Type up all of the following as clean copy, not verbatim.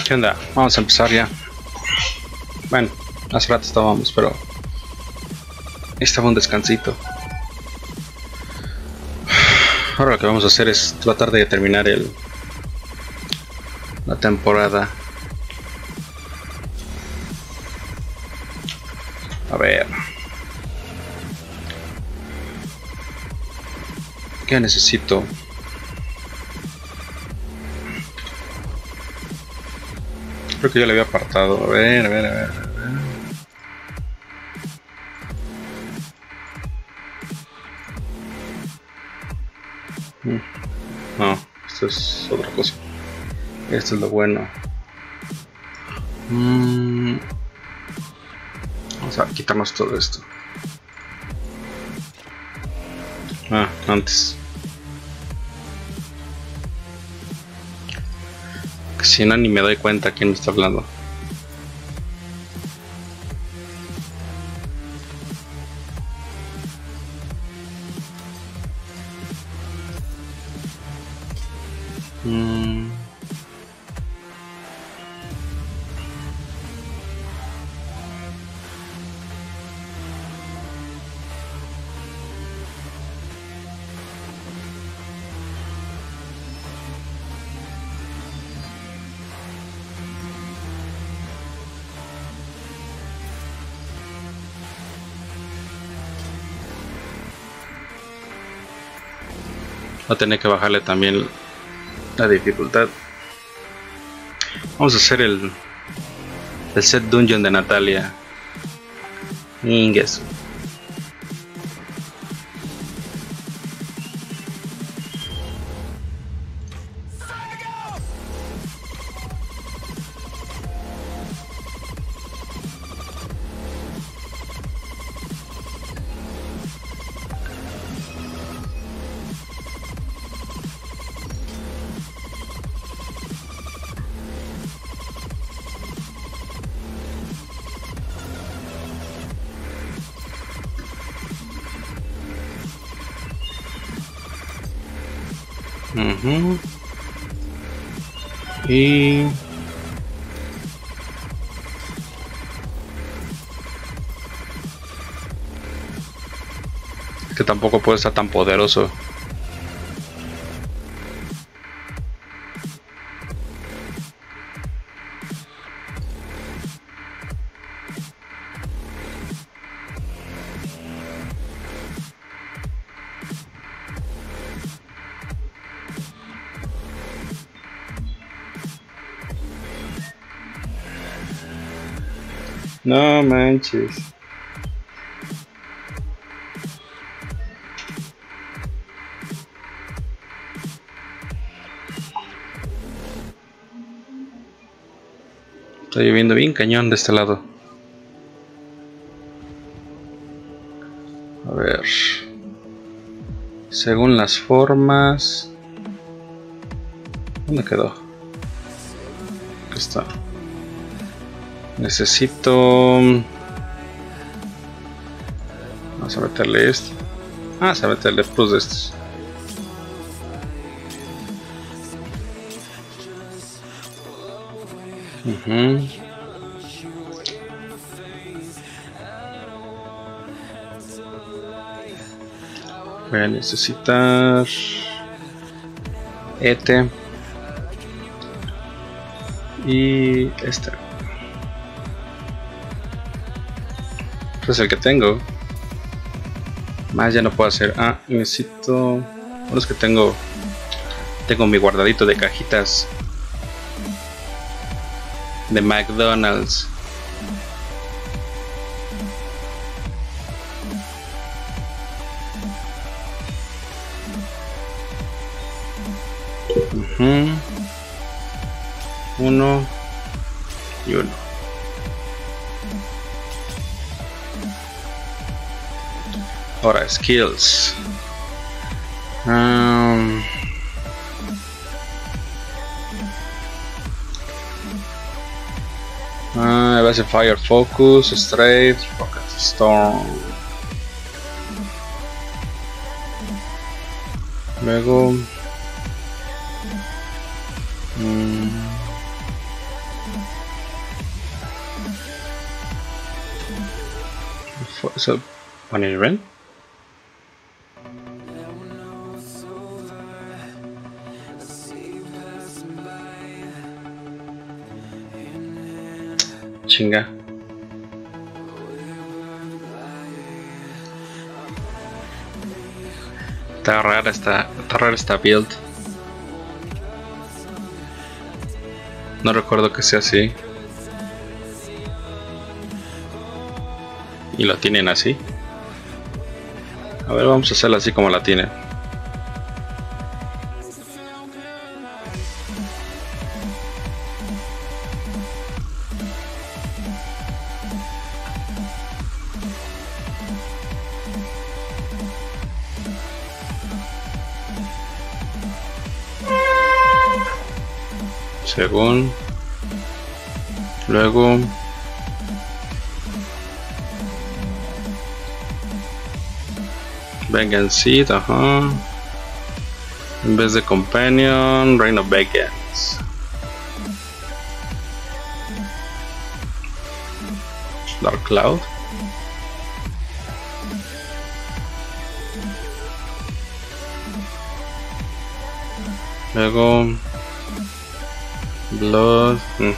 ¿Qué onda? Vamos a empezar ya. Bueno, hace rato estábamos, pero estaba un descansito. Ahora lo que vamos a hacer es tratar de terminar la temporada. A ver. ¿Qué necesito? Creo que ya le había apartado. A ver. No, esto es otra cosa. Esto es lo bueno. Vamos a quitarnos todo esto. Antes. Que si no, ni me doy cuenta quién me está hablando. Va a tener que bajarle también la dificultad. Vamos a hacer el set dungeon de Natalia. Ingues. Y que tampoco puede estar tan poderoso. No manches. Está lloviendo bien cañón de este lado. A ver. Según las formas. ¿Dónde quedó? Aquí está. Necesito... Vamos a meterle esto. Vamos a meterle plus de estos. Voy a necesitar... Este. Y este. Este es el que tengo. Más ya no puedo hacer. Necesito. Bueno, es que tengo mi guardadito de cajitas de McDonald's. Uno y uno. Ahora skills. Base fire, focus, straight, rocket storm. Luego So, one event. Chinga. Está rara esta build. No recuerdo que sea así. Y lo tienen así. A ver, vamos a hacerla así como la tienen. Según. Luego. Vengeance, ajá. En vez de Companion, Reign of Vengeance. Dark Cloud. Luego Blood.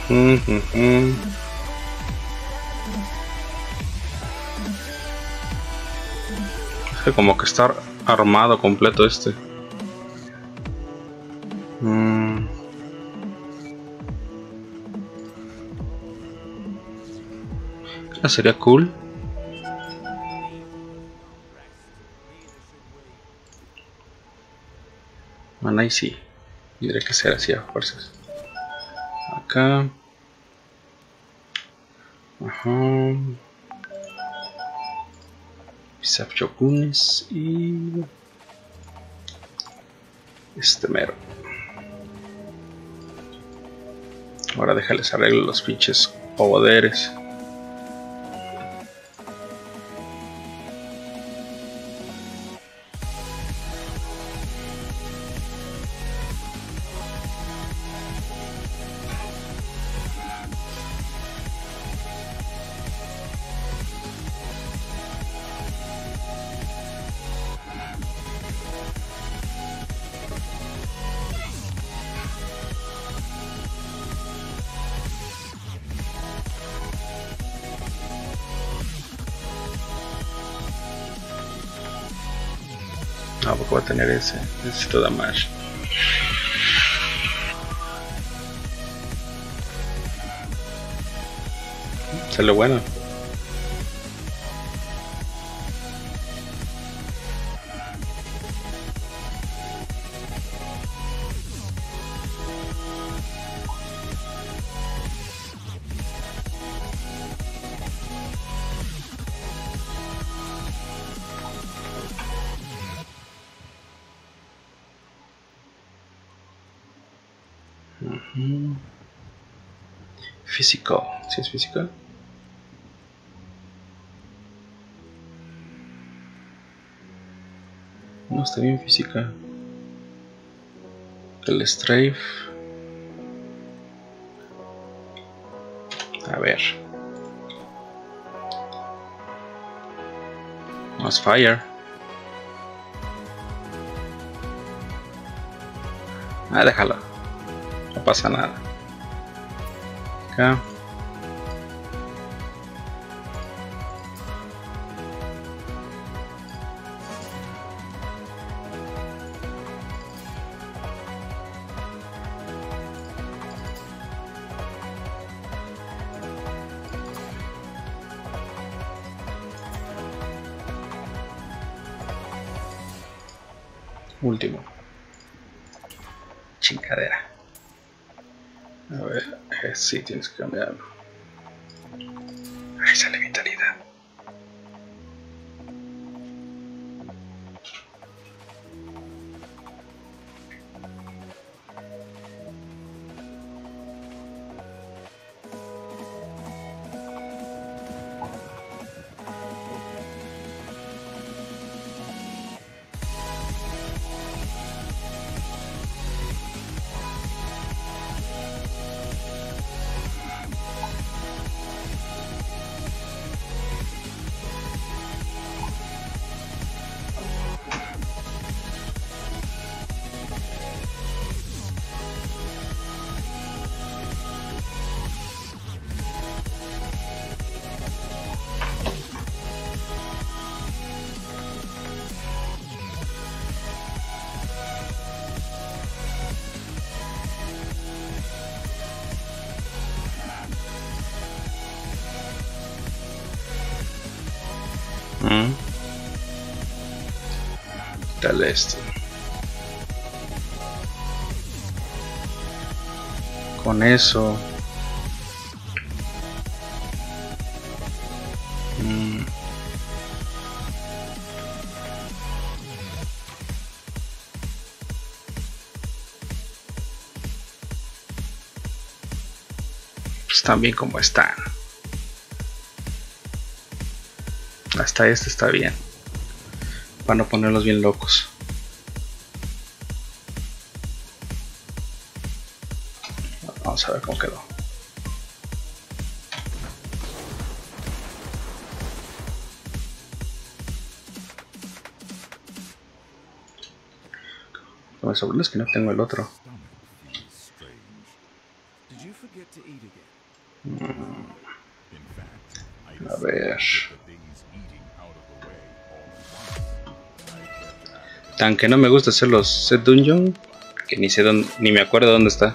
Es que como que está armado completo este. Sería cool. Ahí sí. Tendría que ser así a fuerzas. Acá. Ajá. Pisaf Shokunes y este mero. Ahora déjales arreglo los pinches poderes. No, porque voy a tener ese. Necesito damage. Sale bueno. Físico, ¿sí es físico? No, está bien física. El strafe. A ver. Más fire. Ah, déjalo. No pasa nada. Acá. Último. Chingadera. A ver, sí, tienes que cambiarlo. Ahí sale vitalidad. al este. Con eso. Pues están bien como están. Hasta este está bien. Para no ponerlos bien locos. Vamos a ver cómo quedó. Lo más seguro es que no tengo el otro. A ver. Tan que no me gusta hacer los set dungeon, que ni sé dónde, ni me acuerdo dónde está.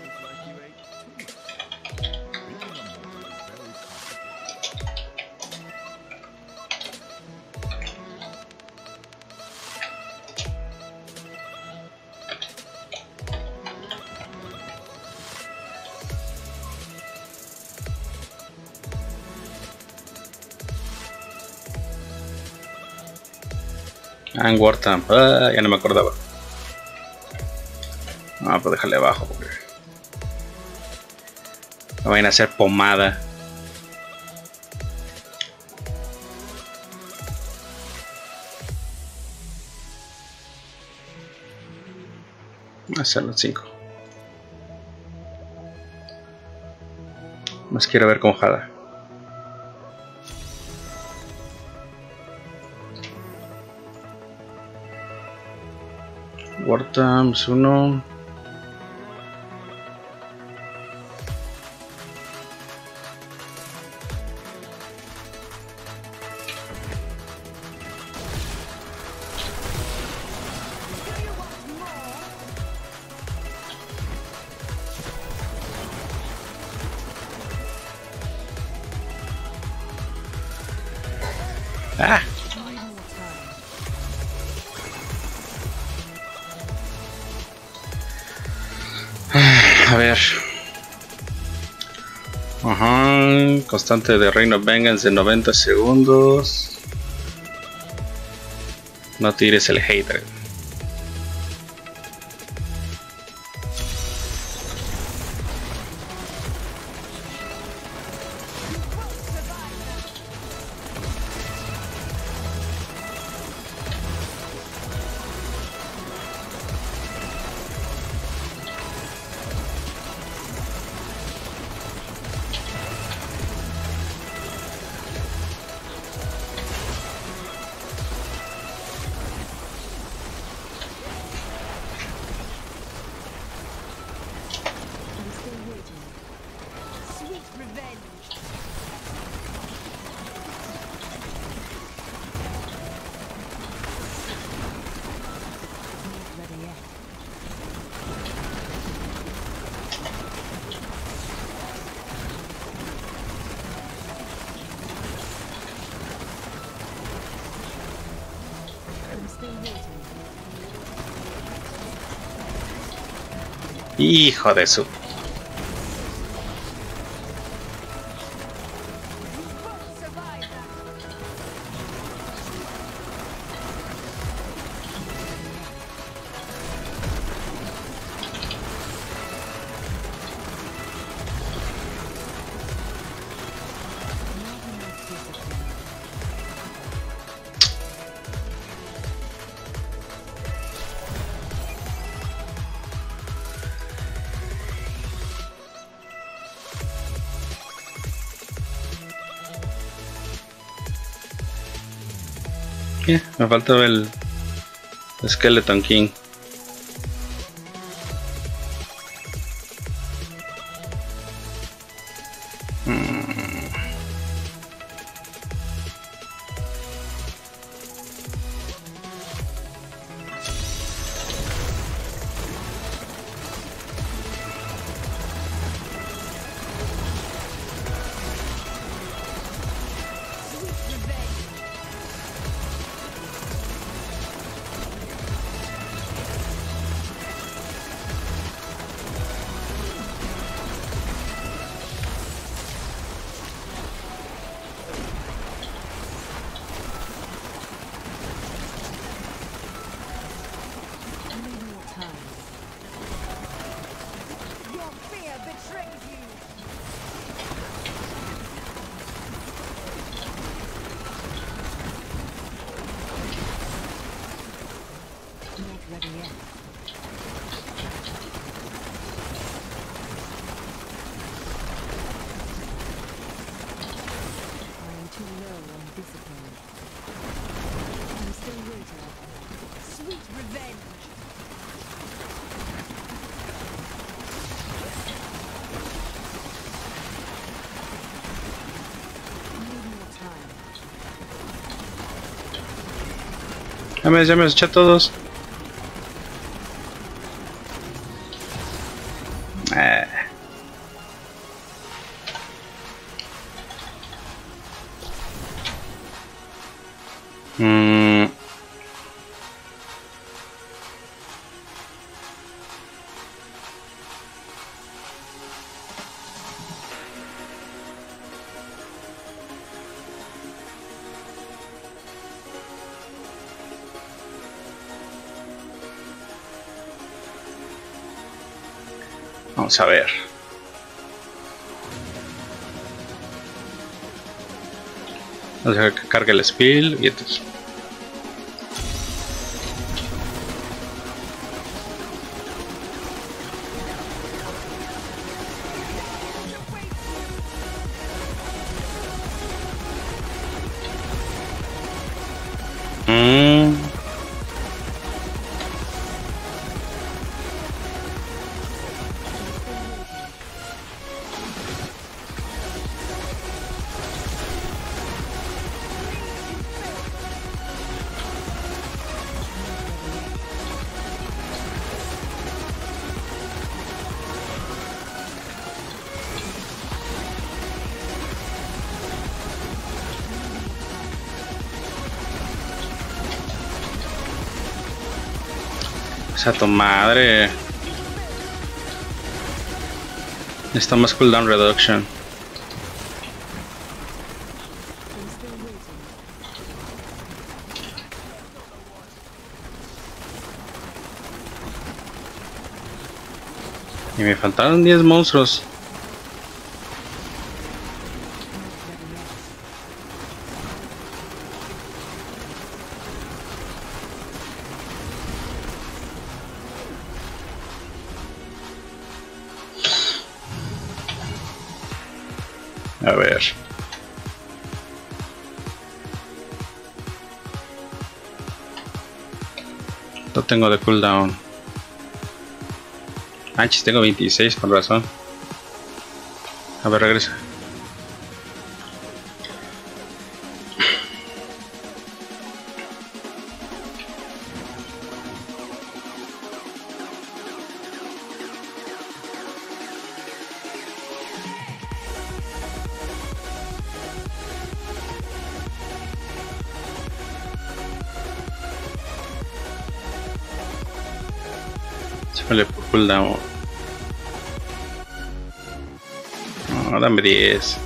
En Wartam, ya no me acordaba. No, pues déjale abajo porque no vayan a hacer pomada. Voy a hacer los 5. Más quiero ver con Jada. Wartams 1. Ah. A ver. Ajá. Constante de Reign of Vengeance de 90 segundos. No tires el hater. Hijo de su. Me faltaba el Skeleton King. Ya me los eché a todos. Vamos a ver. Vamos a dejar que cargue el spill y entonces. A tu madre. Está más cooldown reduction. Y me faltaron 10 monstruos. A ver. No tengo de cooldown. Manches, tengo 26 con razón. A ver, regresa. Vale, por cooldown. No, dame 10.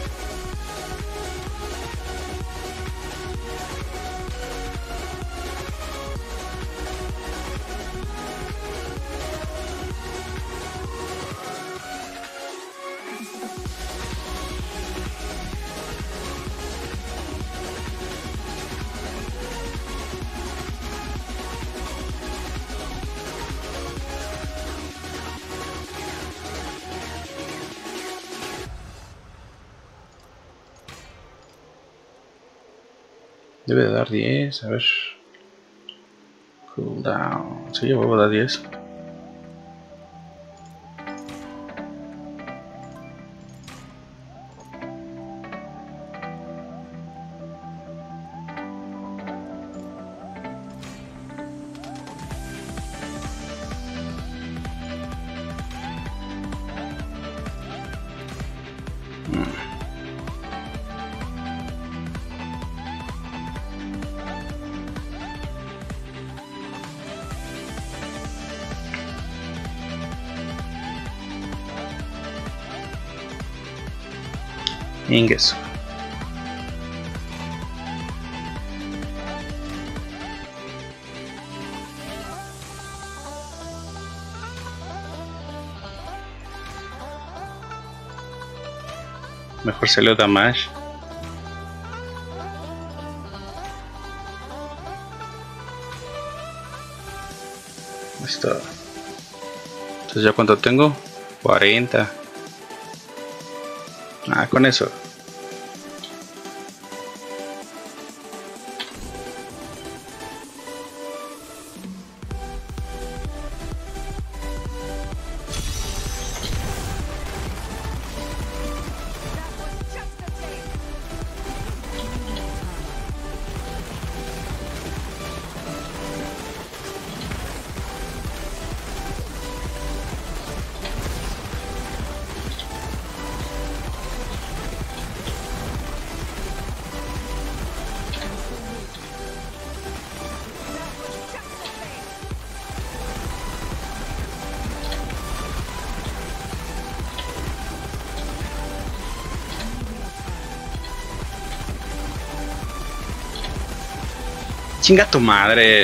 Debe de dar 10, a ver. Cooldown. Sí, yo voy a dar 10. Ingues. Mejor se lo da más. Listo. Entonces ya cuánto tengo, 40. Ah, con eso. Chinga tu madre.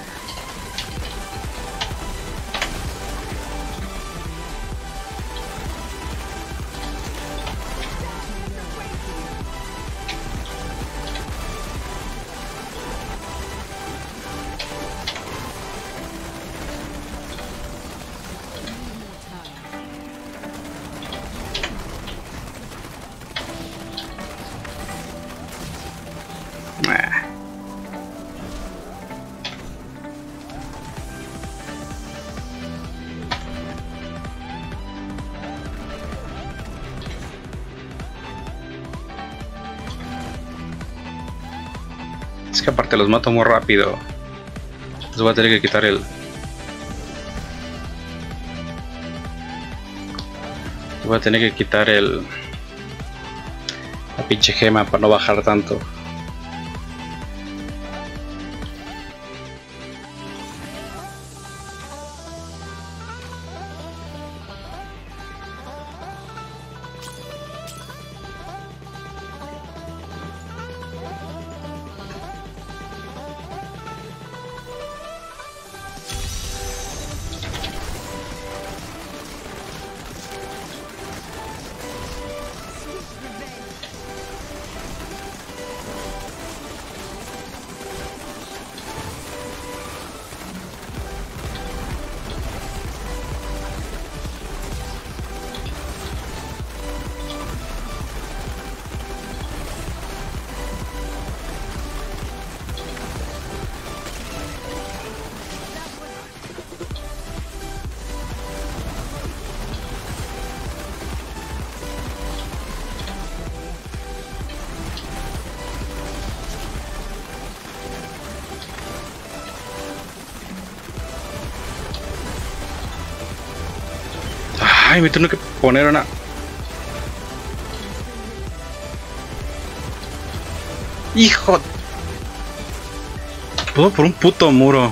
Es que aparte los mato muy rápido. Les voy a tener que quitar el... Voy a tener que quitar el... La pinche gema para no bajar tanto. Ay, me tengo que poner una... ¡Hijo! Todo por un puto muro.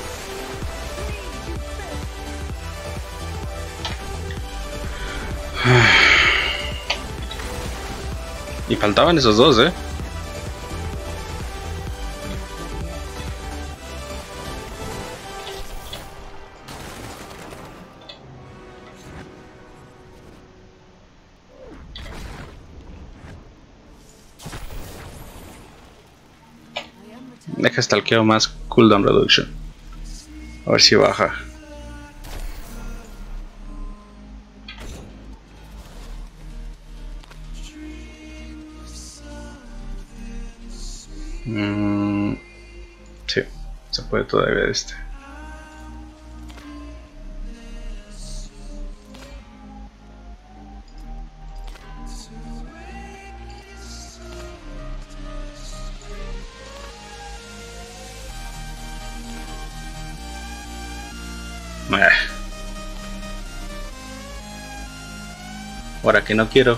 Y faltaban esos dos, ¿eh? Deja stalkeo más cooldown reduction. A ver si baja. Sí, se puede todavía este. Ahora que no quiero.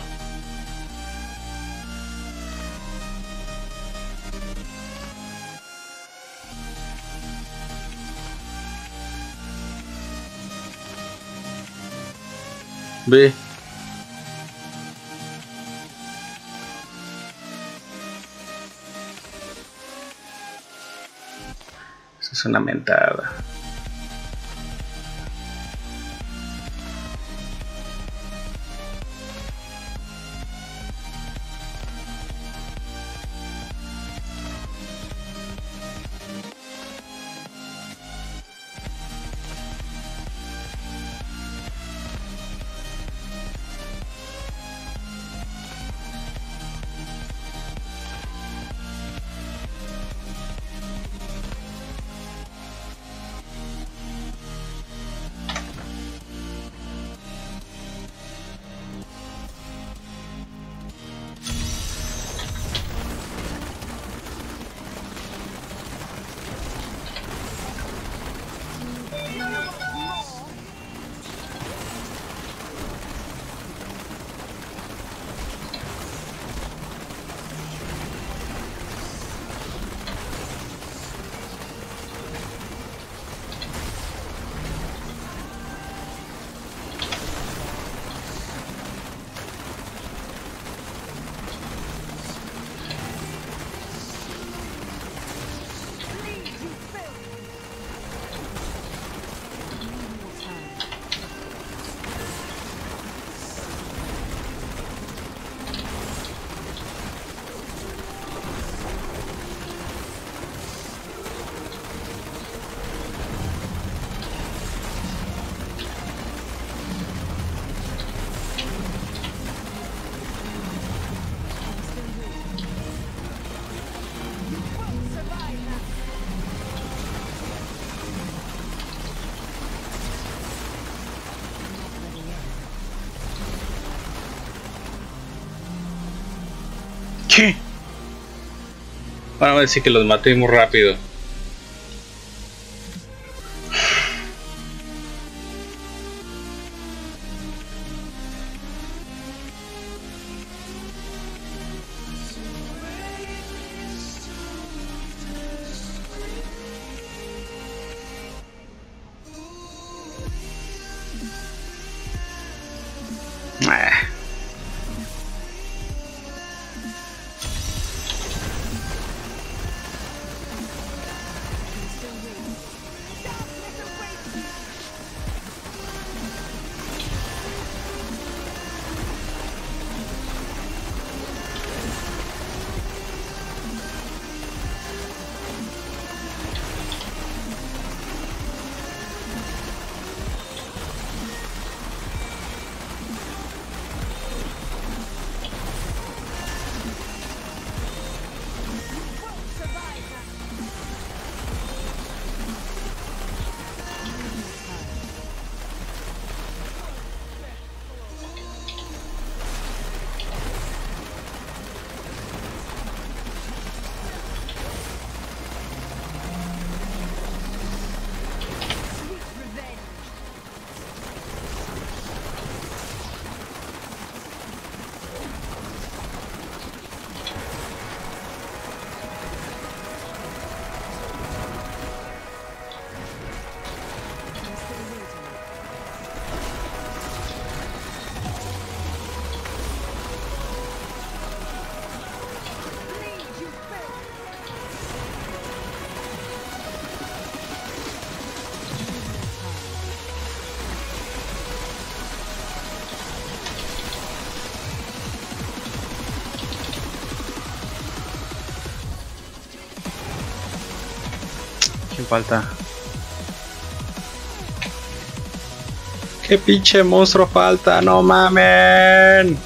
Ve. Eso es una mentada. ¿Qué? Ahora voy a decir que los maté muy rápido. ¿Quién falta? ¿Qué pinche monstruo falta? ¡No mamen!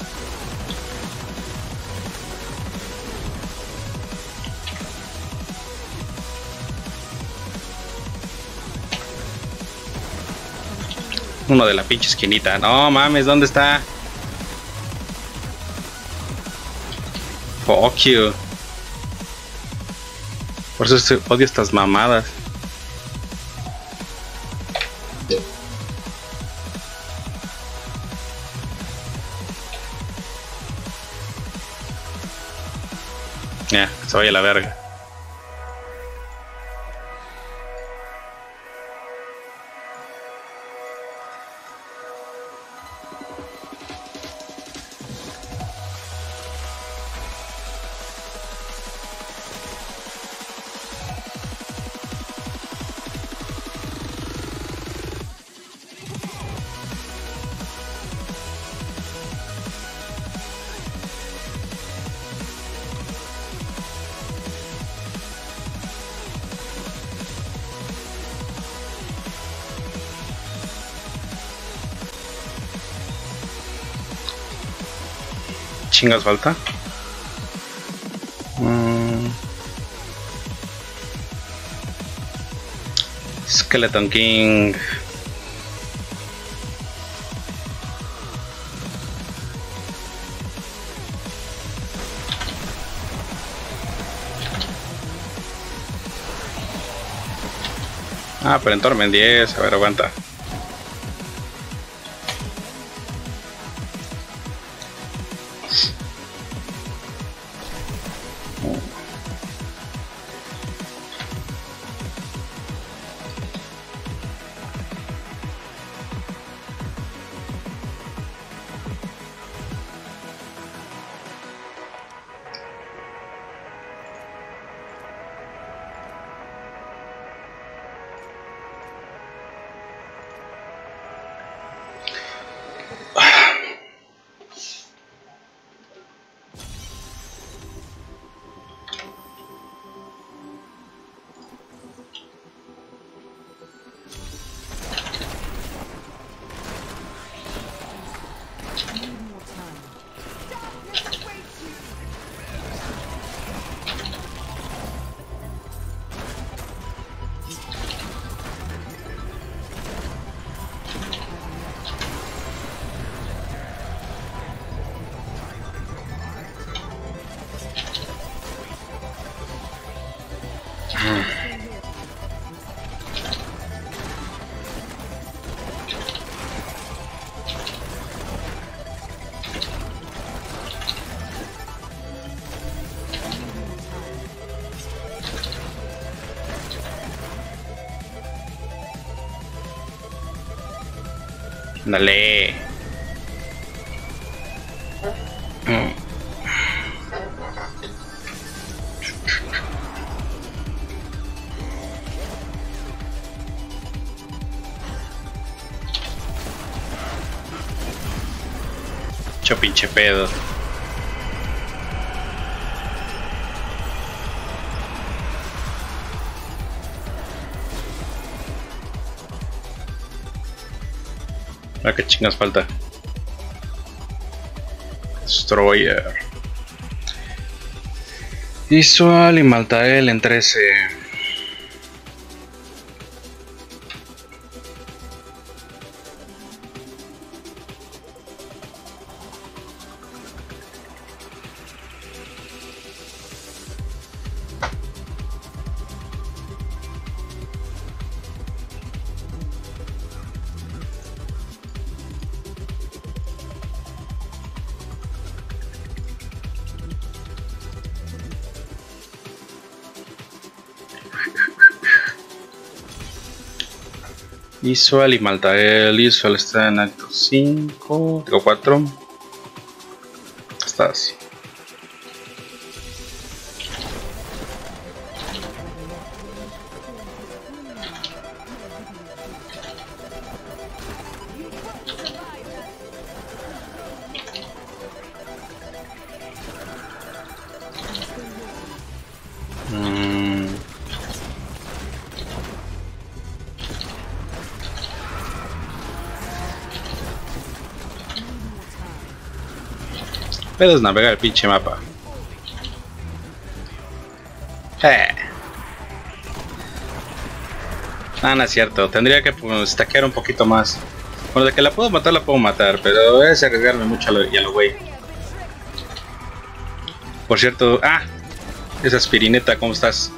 Uno de la pinche esquinita. No mames, ¿dónde está? Fuck you. Por eso odio estas mamadas. Ya, que se vaya a la verga. Chingas falta. Skeleton King. Ah, pero en Torment 10, a ver, aguanta. Dale. Pinche pedo. ¿A qué chingas falta? Destroyer. Visual y Maltael en 13. Visual y Maltael. Visual está en acto 5. Tengo 4. Estás. Puedes navegar el pinche mapa. No es cierto. Tendría que stackear un poquito más. Bueno, de que la puedo matar, pero es arriesgarme mucho y a lo güey. Por cierto, esa aspirineta, ¿cómo estás?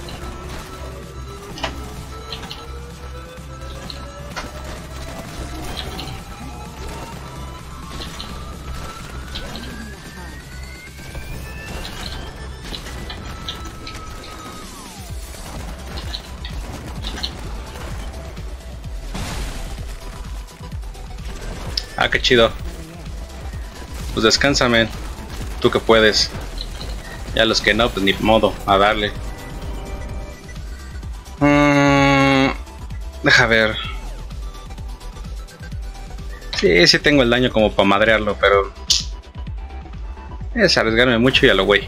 Qué chido. Pues descansa, men. Tú que puedes. Ya los que no, pues ni modo, a darle. Deja ver. Sí tengo el daño como para madrearlo, pero es arriesgarme mucho y a lo güey.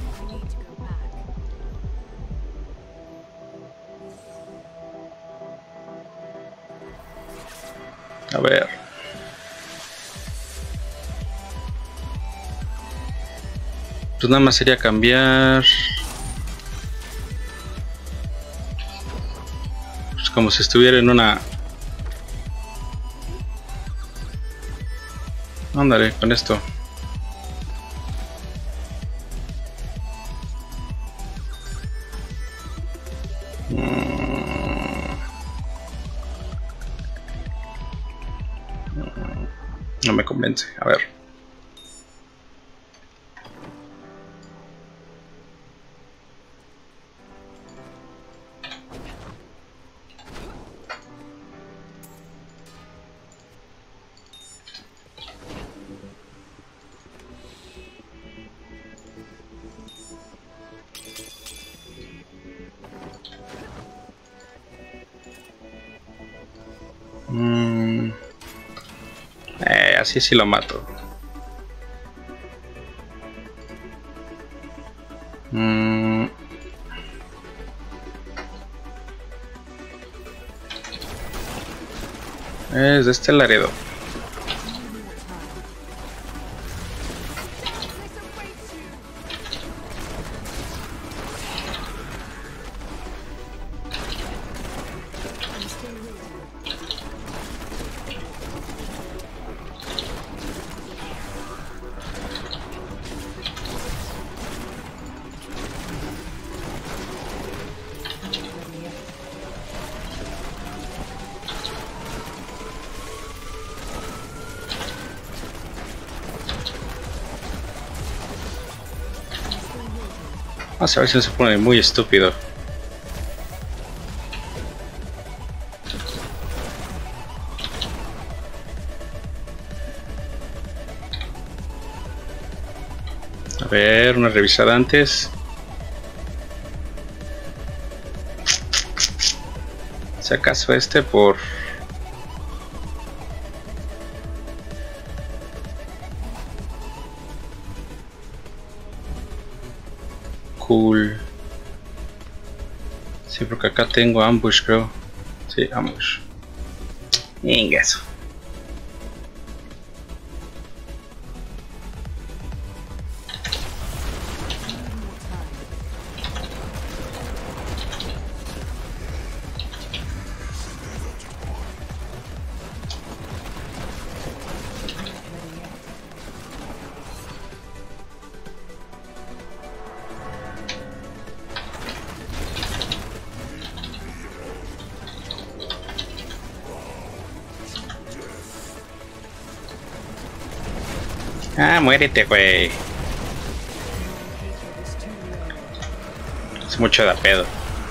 A ver. Pues nada más sería cambiar. Pues como si estuviera en una. Ándale, con esto. No me convence. A ver. Así sí lo mato. Es de este Laredo. Vamos a ver si no se pone muy estúpido. ver, una revisada antes. Si acaso este por... Cool. Sí, porque acá tengo ambush, creo. Sí, ambush. Ingeso. Ah, muérete, güey. Es mucho de pedo.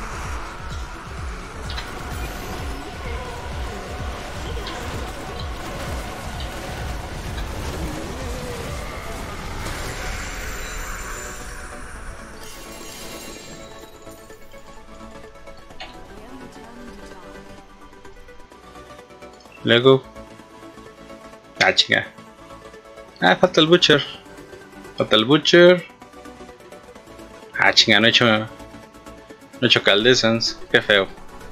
Luego... Ah, chinga. Ah, falta el Butcher. Falta el Butcher. Ah, chinga, no he hecho Caldesans. Qué feo.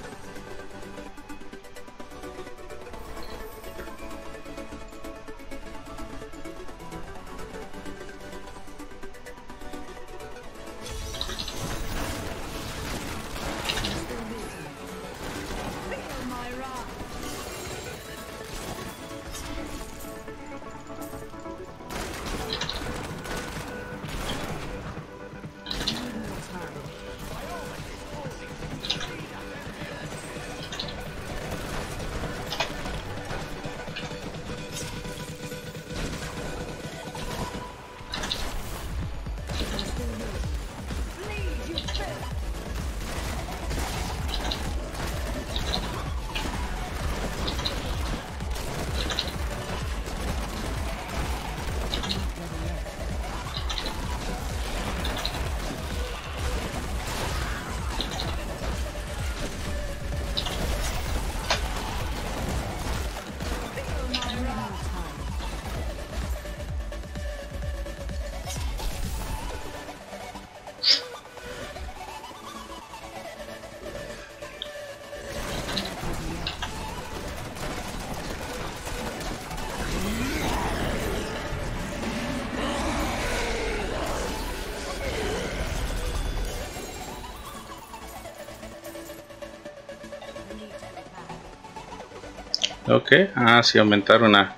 Ok, ah, sí, aumentaron a...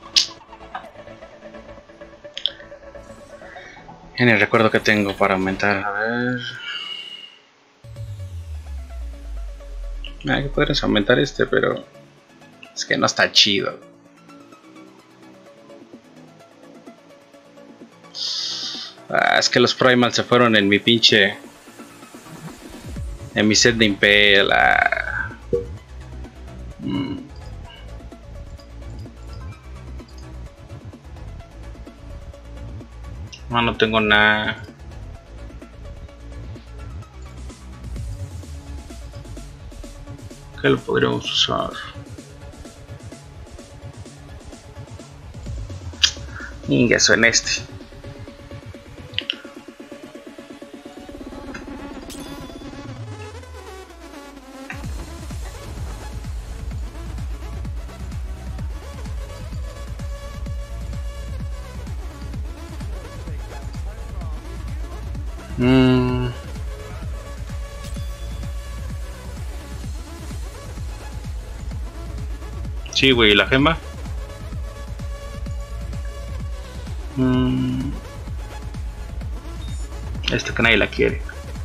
En el recuerdo que tengo para aumentar, a ver... Ah, que podrías aumentar este, pero... Es que no está chido. Ah, es que los Primal se fueron en mi pinche... En mi set de Impel. Ah. No, no tengo nada. ¿Qué lo podríamos usar? Ingreso en este. Sí, güey, la gema. Esta que nadie la quiere.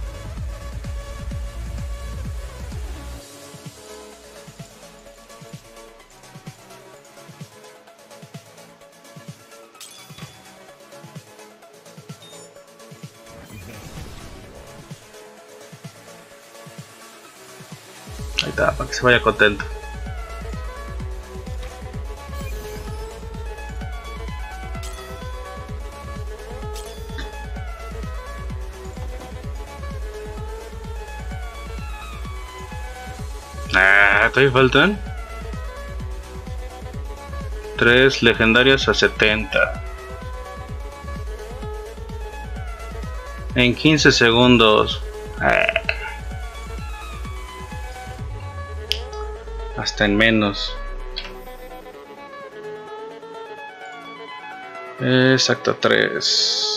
Ahí está, para que se vaya contento. Todavía faltan 3 legendarios a 70 en 15 segundos. Hasta en menos. Exacto, 3.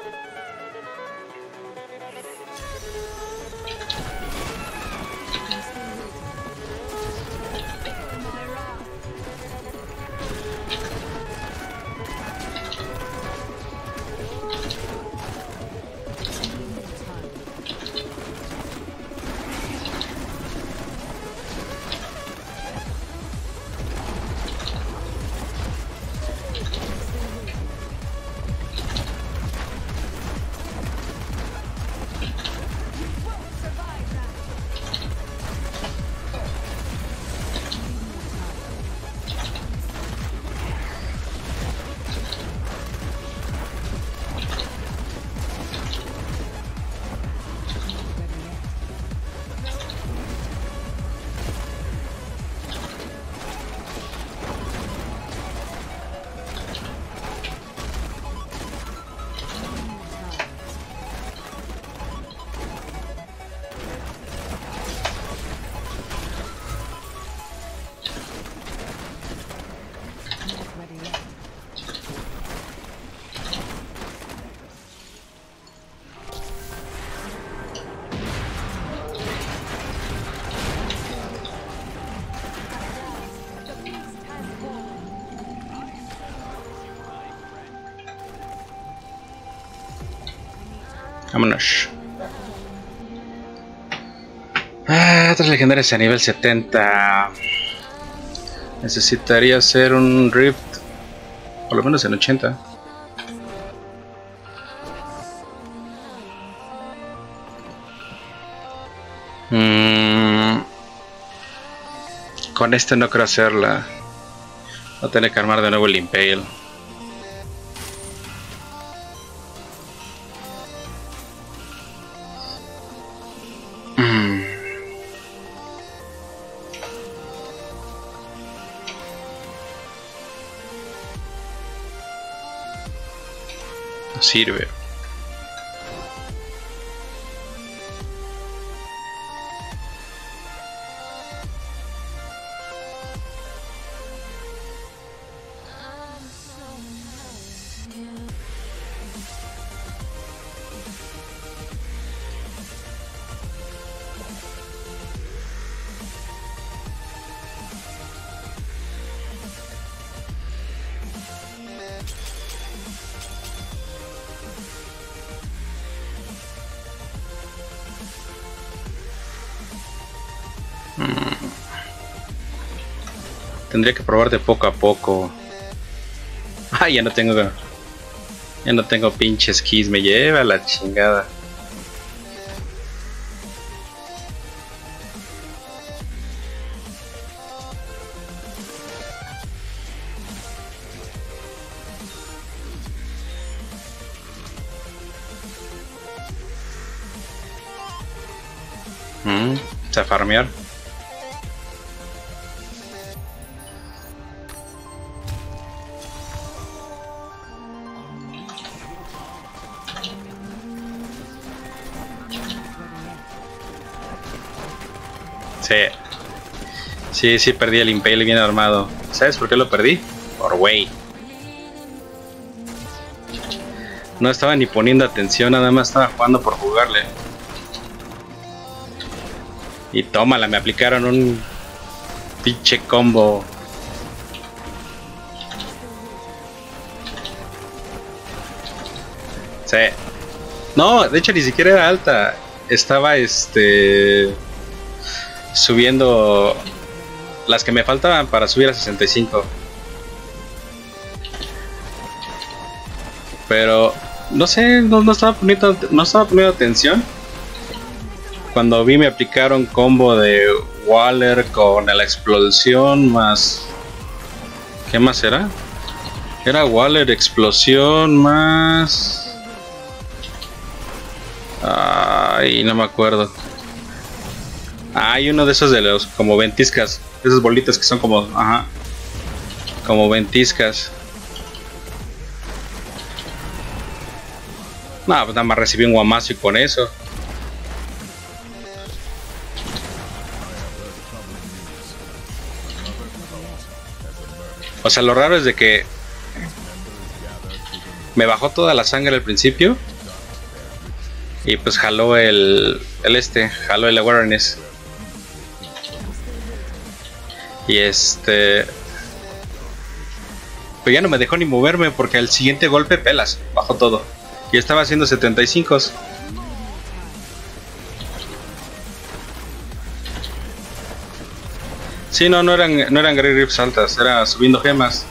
Vámonos. 3 legendarios a nivel 70. Necesitaría hacer un Rift por lo menos en 80. Con este no creo hacerla. Voy a tener que armar de nuevo el Impale. No sirve. Tendría que probar de poco a poco. Ay, ya no tengo pinches keys, me lleva la chingada. A farmear. Sí, perdí el Impale bien armado. ¿Sabes por qué lo perdí? Por güey. No estaba ni poniendo atención, nada más estaba jugando por jugarle. Y tómala, me aplicaron un pinche combo. Sí. No, de hecho ni siquiera era alta. Estaba subiendo las que me faltaban para subir a 65. Pero no sé, no estaba poniendo atención. Cuando vi me aplicaron combo de Waller con la explosión más... ¿Qué más era? Era Waller, explosión más... Ay, no me acuerdo. Hay uno de esos de los como ventiscas. Esas bolitas que son como... Ajá. Como ventiscas. No, pues nada más recibí un guamazo y con eso. O sea, lo raro es de que me bajó toda la sangre al principio. Y pues jaló jaló el awareness. Y pues ya no me dejó ni moverme porque al siguiente golpe pelas, bajó todo. Y estaba haciendo 75. Sí, no eran Great Rips altas, era subiendo gemas.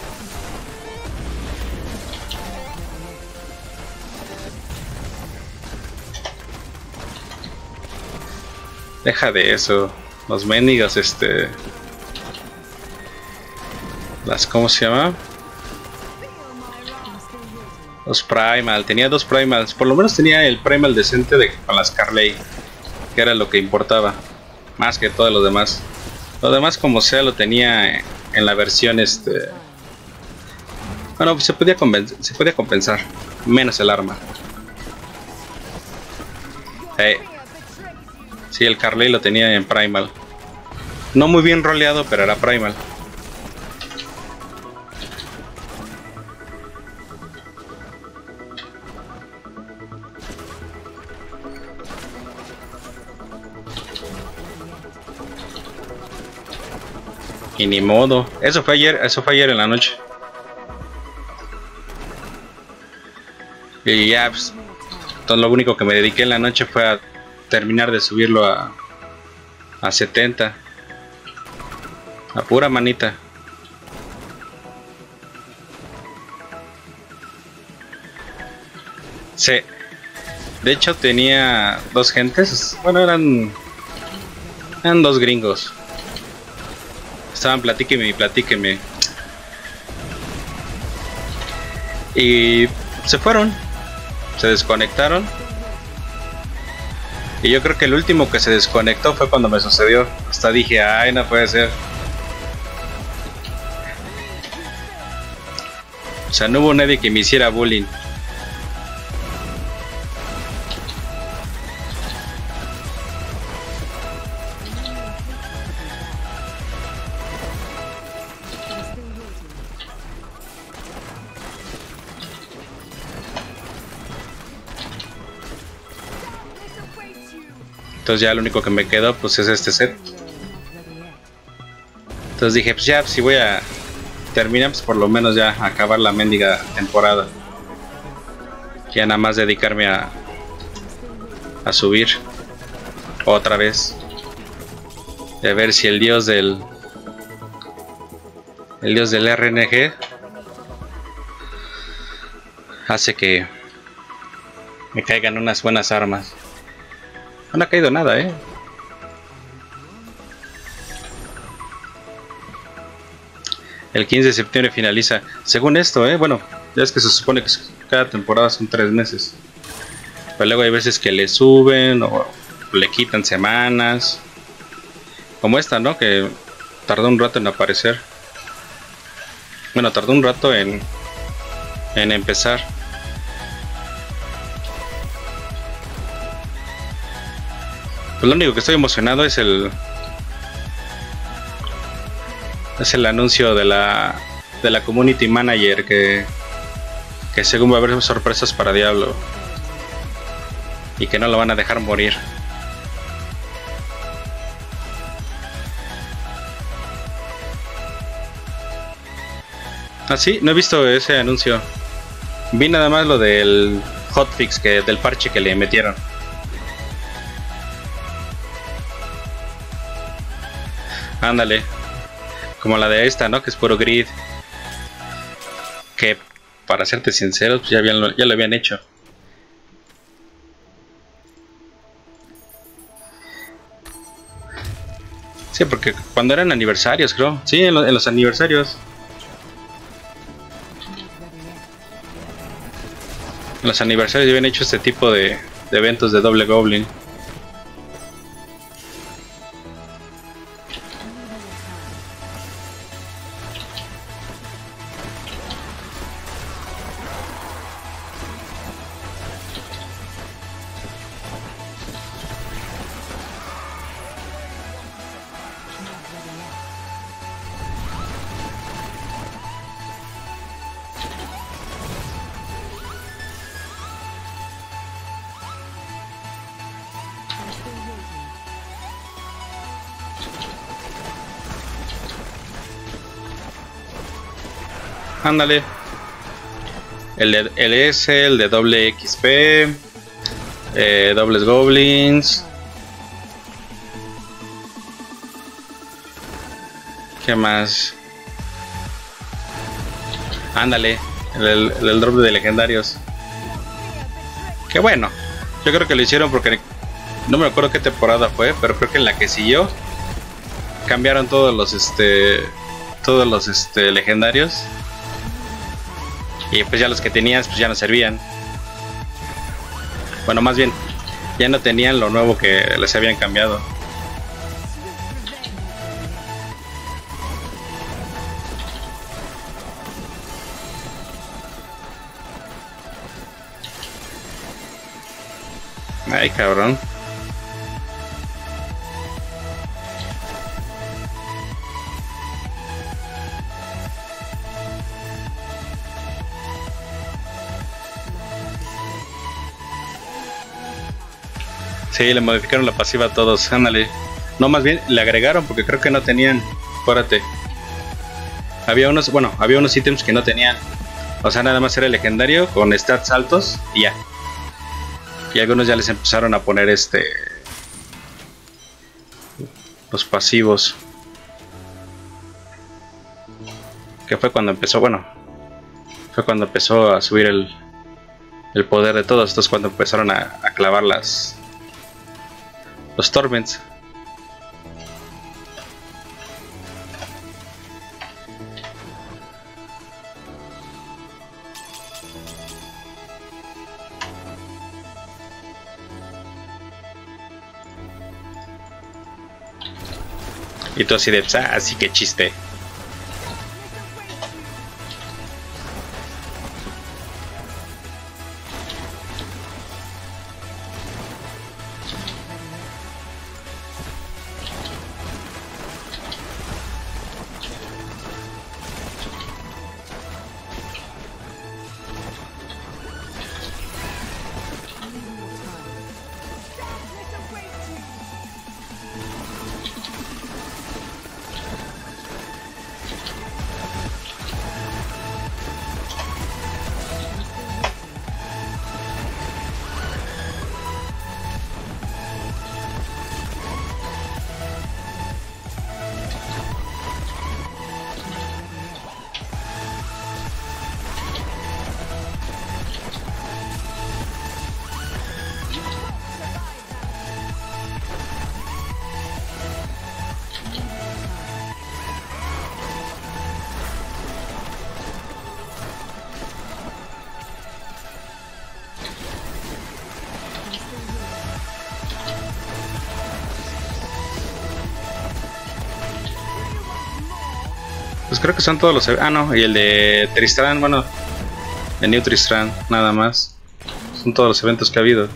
Deja de eso. Los mendigos, ¿cómo se llama? Los Primal. Tenía 2 Primals. Por lo menos tenía el Primal decente con las Carley, que era lo que importaba. Más que todo lo demás. Lo demás como sea lo tenía en la versión Bueno, pues se podía compensar. Menos el arma. Sí, el Carley lo tenía en Primal. No muy bien roleado, pero era Primal. Y ni modo. Eso fue ayer en la noche. Y ya, pues, entonces lo único que me dediqué en la noche fue a terminar de subirlo a 70. A pura manita. Sí. De hecho tenía 2 gentes. Bueno, eran 2 gringos. Estaban platíqueme. Y se fueron. Se desconectaron. Y yo creo que el último que se desconectó fue cuando me sucedió. Hasta dije, ay, no puede ser. O sea, no hubo nadie que me hiciera bullying. Entonces ya lo único que me quedó pues es este set. Entonces dije, pues ya, si voy a terminar, pues por lo menos ya acabar la mendiga temporada. Ya nada más dedicarme a subir otra vez. Y a ver si el dios del RNG hace que me caigan unas buenas armas. No ha caído nada, El 15 de septiembre finaliza. Según esto, bueno, ya es que se supone que cada temporada son 3 meses. Pero luego hay veces que le suben o le quitan semanas. Como esta, ¿no? Que tardó un rato en aparecer. Bueno, tardó un rato en empezar. Pues lo único que estoy emocionado es el anuncio de la community manager que según va a haber sorpresas para Diablo y que no lo van a dejar morir. Ah, sí, no he visto ese anuncio. Vi nada más lo del hotfix, del parche que le metieron. Ándale. Como la de esta, ¿no? Que es puro grid. Que, para serte sincero, pues ya lo habían hecho. Sí, porque cuando eran aniversarios, creo. Sí, en los aniversarios. En los aniversarios ya habían hecho este tipo de eventos de doble goblin. ándale. El de LS, el de doble XP, dobles goblins. ¿Qué más? Ándale, el drop de legendarios. Qué bueno. Yo creo que lo hicieron porque no me acuerdo qué temporada fue, pero creo que en la que siguió cambiaron todos los legendarios. Y pues ya los que tenías pues ya no servían. Bueno, más bien ya no tenían lo nuevo que les habían cambiado. Ay, cabrón. Sí, le modificaron la pasiva a todos, ándale. No, más bien le agregaron porque creo que no tenían. Acuérdate. Había unos ítems que no tenían. O sea, nada más era el legendario con stats altos y ya. Y algunos ya les empezaron a poner los pasivos. Que fue cuando empezó, fue cuando empezó a subir el poder de todos. Esto es cuando empezaron a clavar los torments. Y tú así de, así que chiste. Pues creo que son todos los... Ah, no, y el de Tristán, de New Tristán, nada más. Son todos los eventos que ha habido.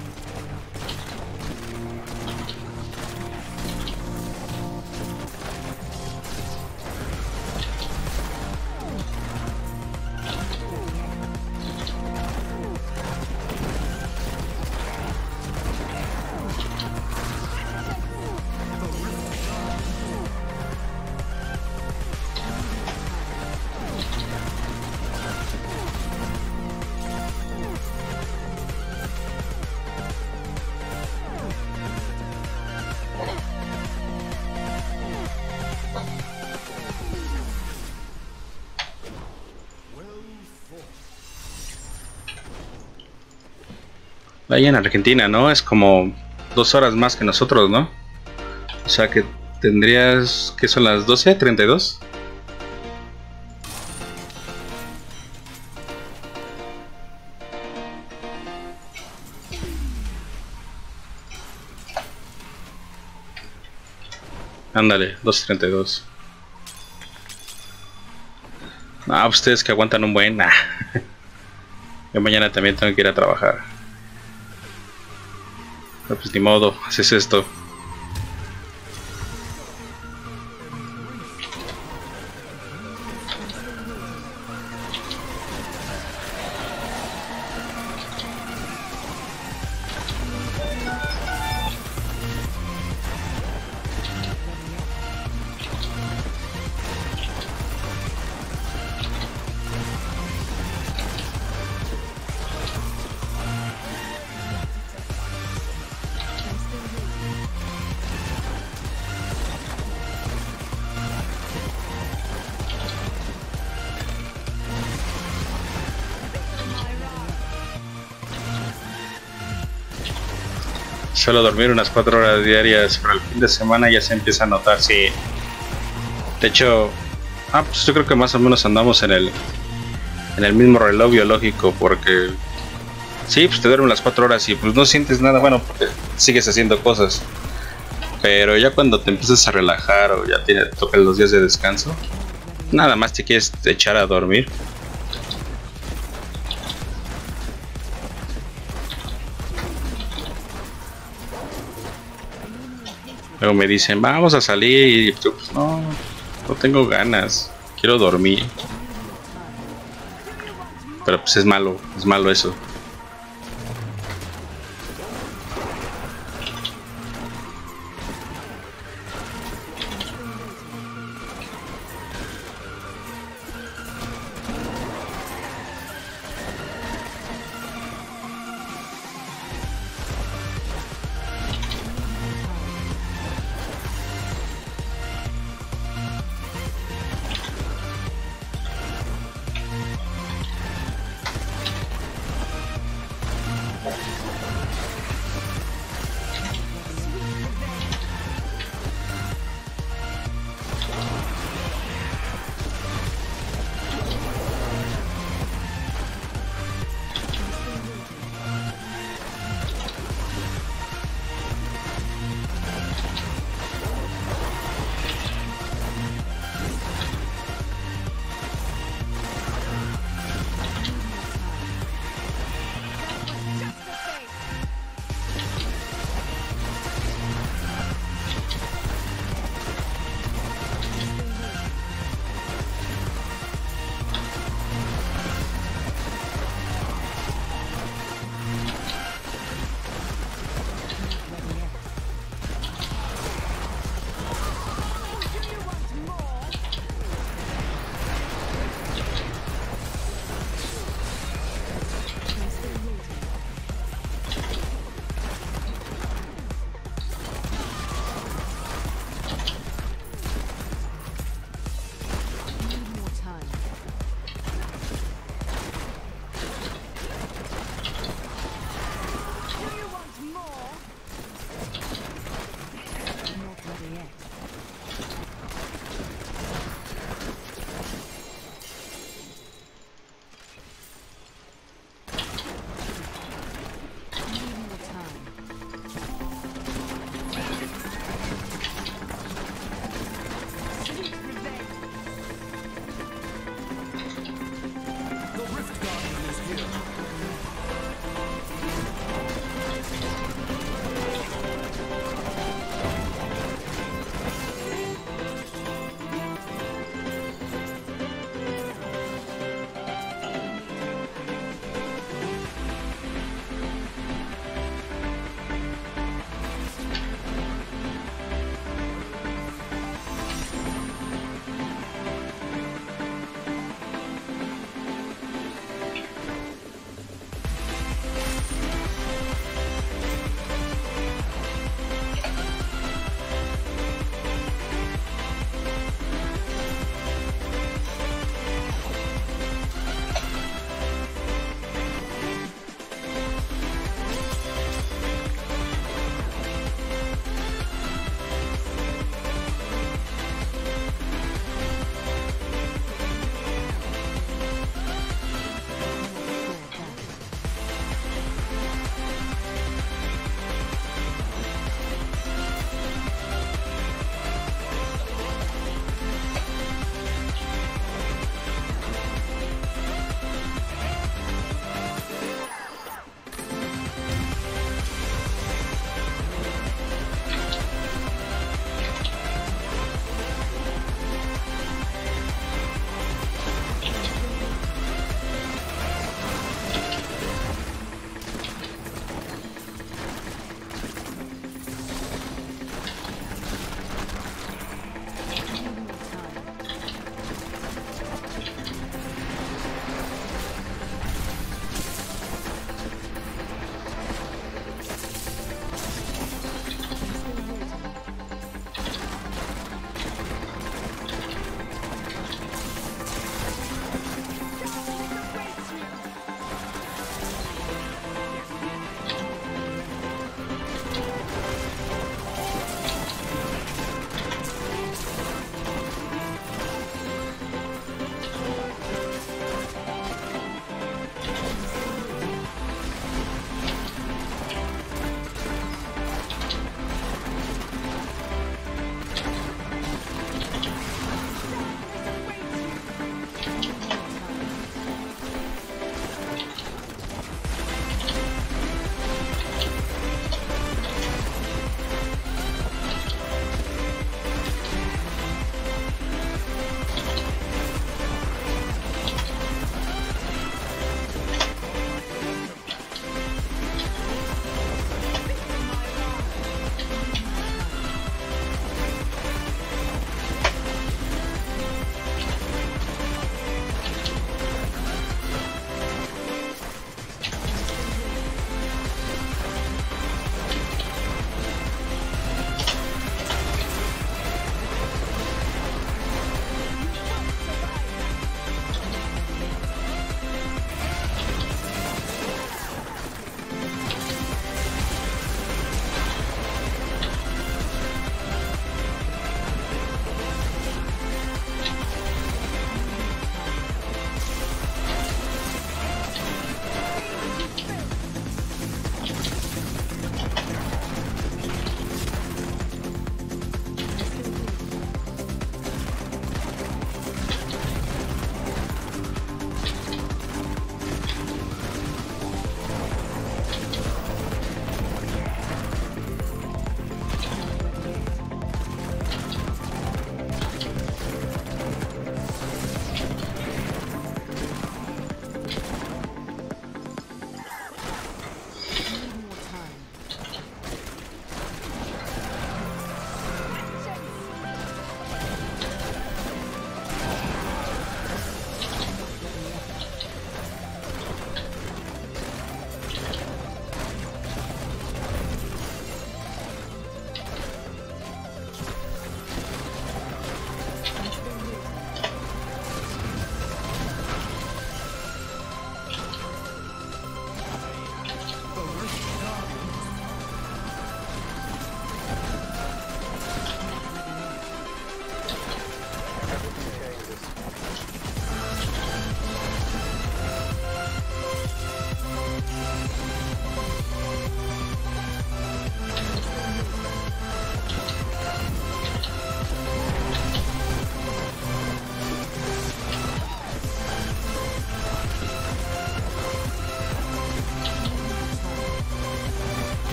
Ahí en Argentina, ¿no? Es como 2 horas más que nosotros, ¿no? O sea que tendrías... ¿Qué son las 12:32? Ándale, 12:32. Ah, ustedes que aguantan un buen... Yo mañana también tengo que ir a trabajar. Pero pues ni modo, haces esto. Suelo dormir unas 4 horas diarias, pero el fin de semana ya se empieza a notar, sí. De hecho, pues yo creo que más o menos andamos en el mismo reloj biológico, porque sí, pues te duermen las 4 horas y pues no sientes nada, bueno, porque sigues haciendo cosas. Pero ya cuando te empiezas a relajar o ya tocan los días de descanso, nada más te quieres echar a dormir. Luego me dicen, vamos a salir y yo, pues no tengo ganas, quiero dormir. Pero pues es malo eso.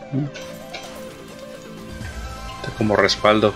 Está como respaldo.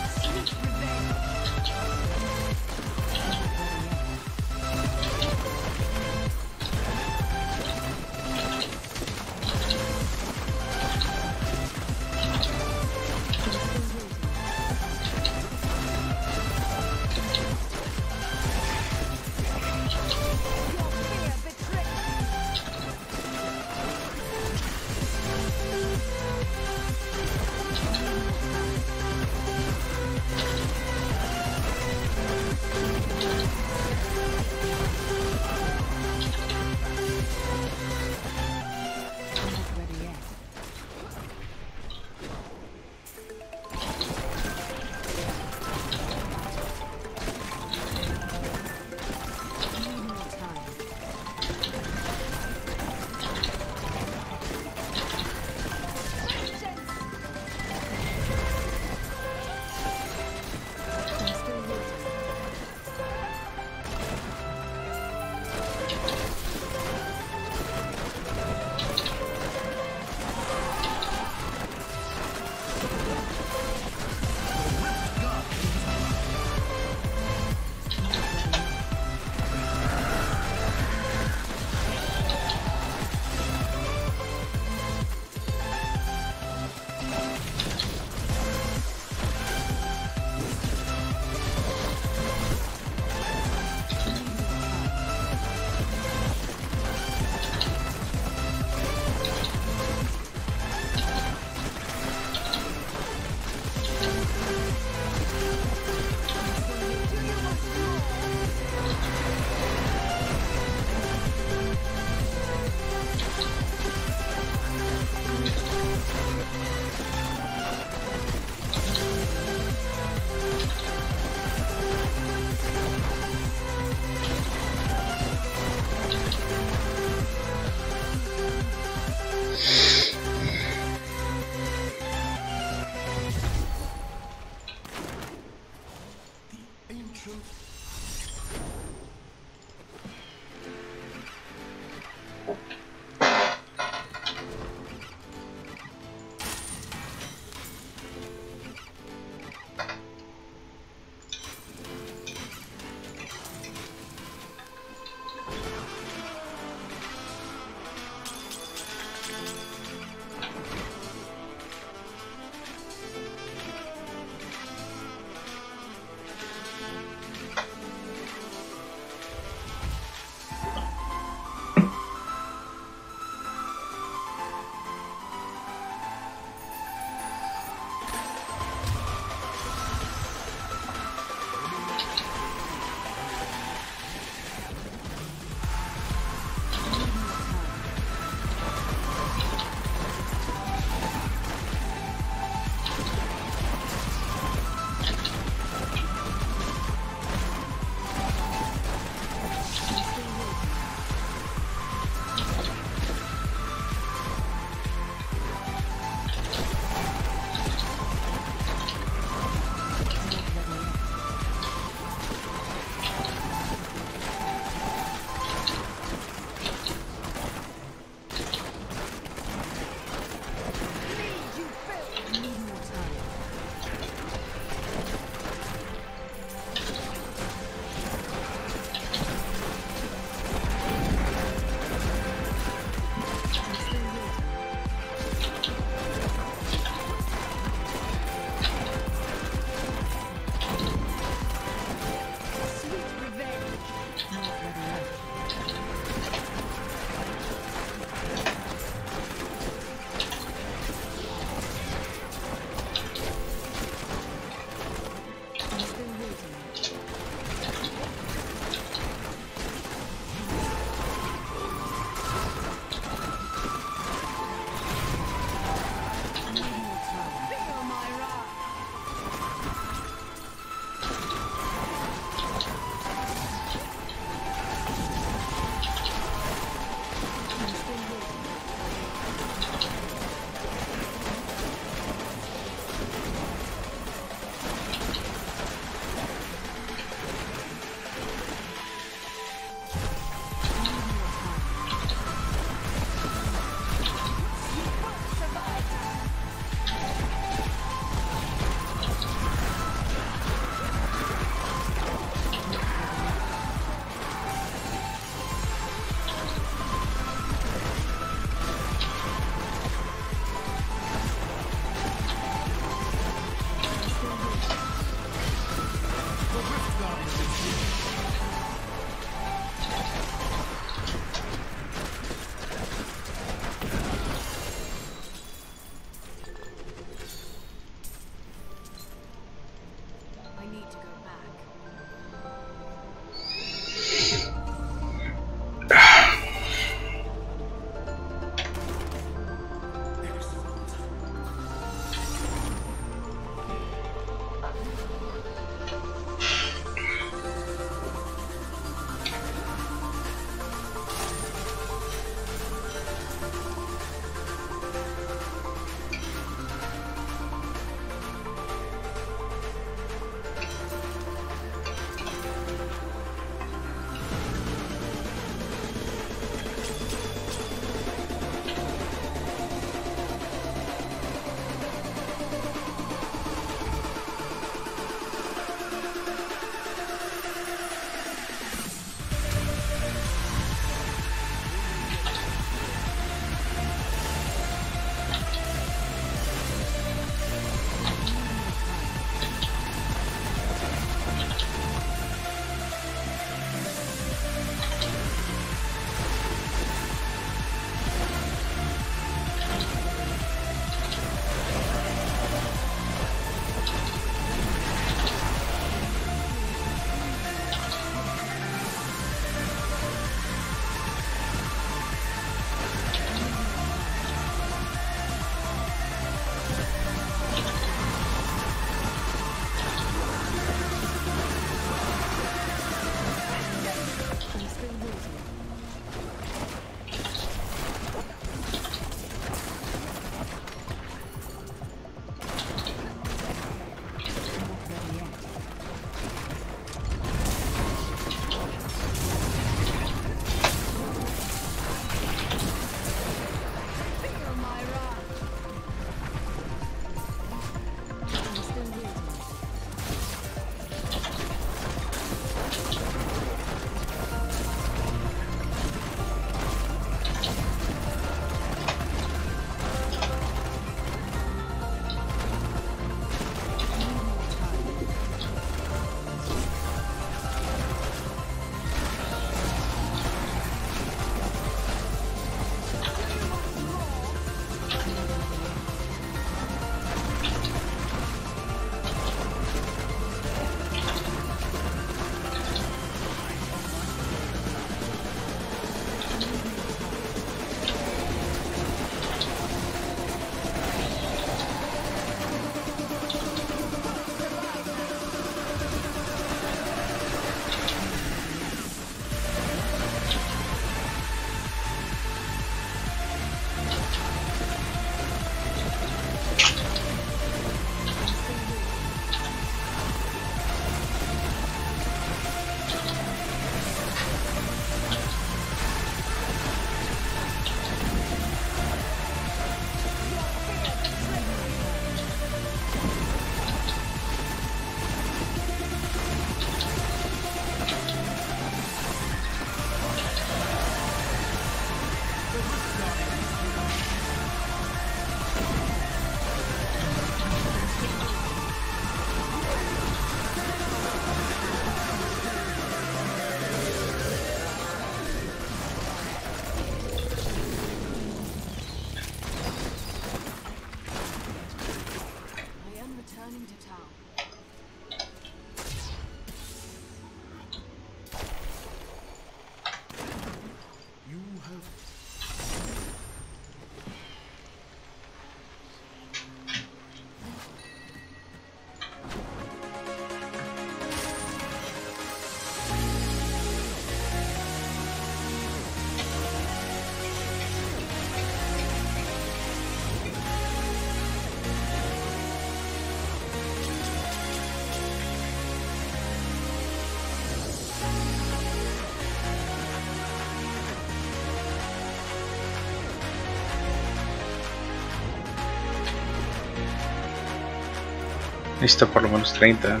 Necesito por lo menos 30.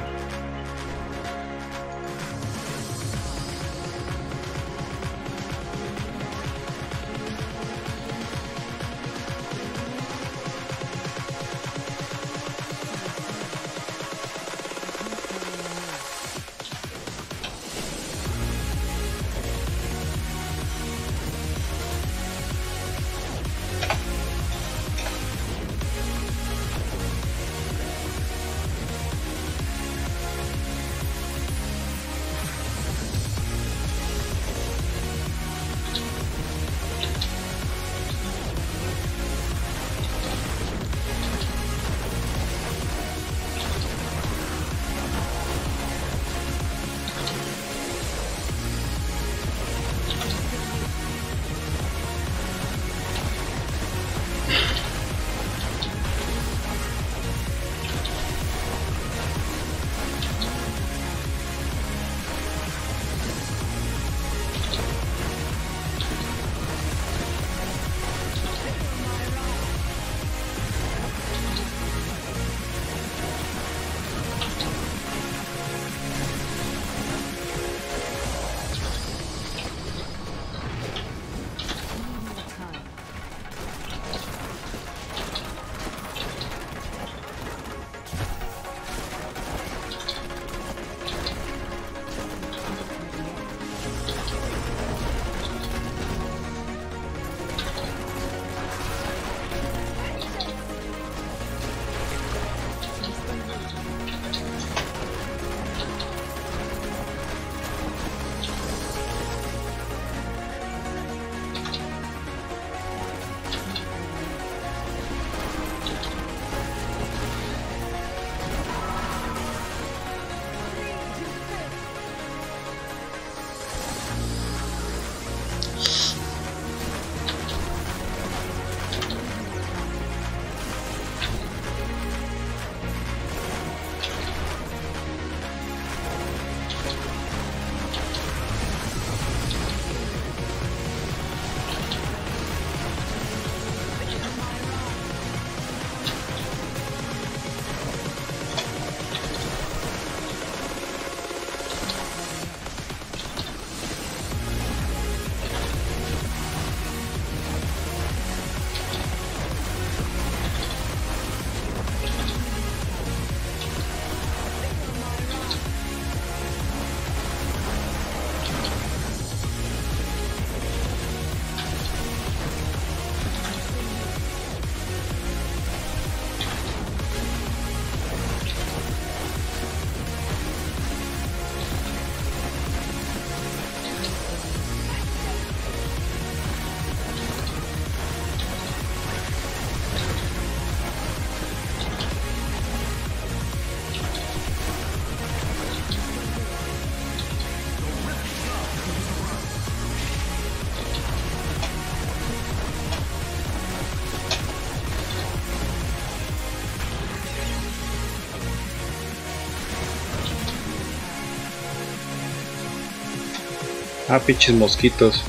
Ah, pinches mosquitos.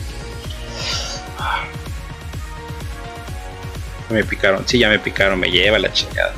Me picaron, sí, ya me picaron, me lleva la chingada.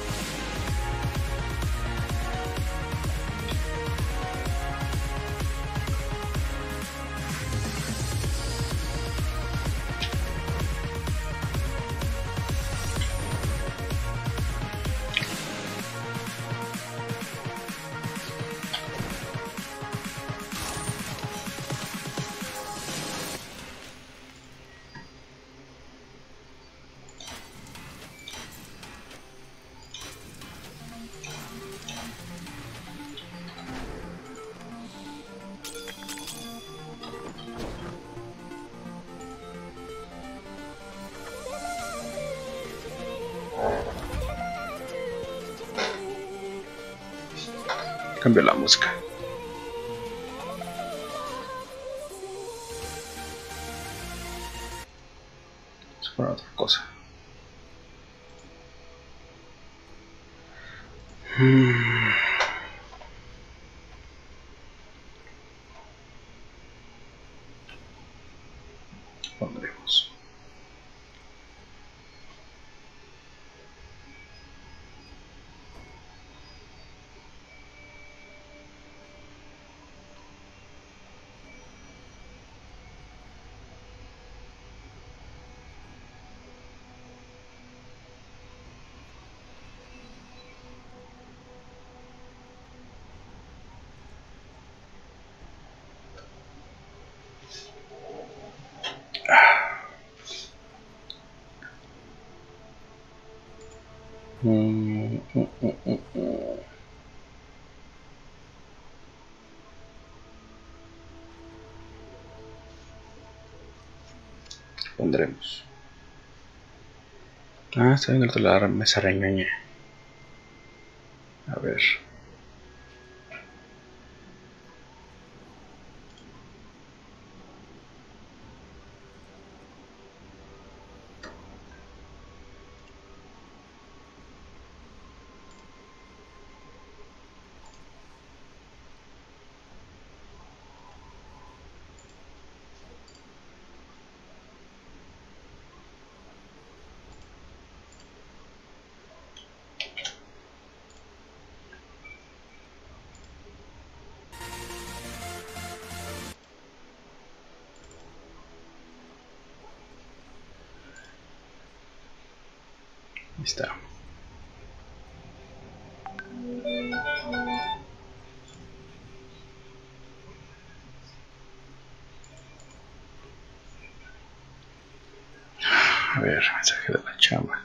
Cambio la música. Es para otra cosa. Pondremos. pondremos. Ah, está viendo el otro lado, mesa reñoña. A ver. Ahí está. A ver, mensaje de la chamba.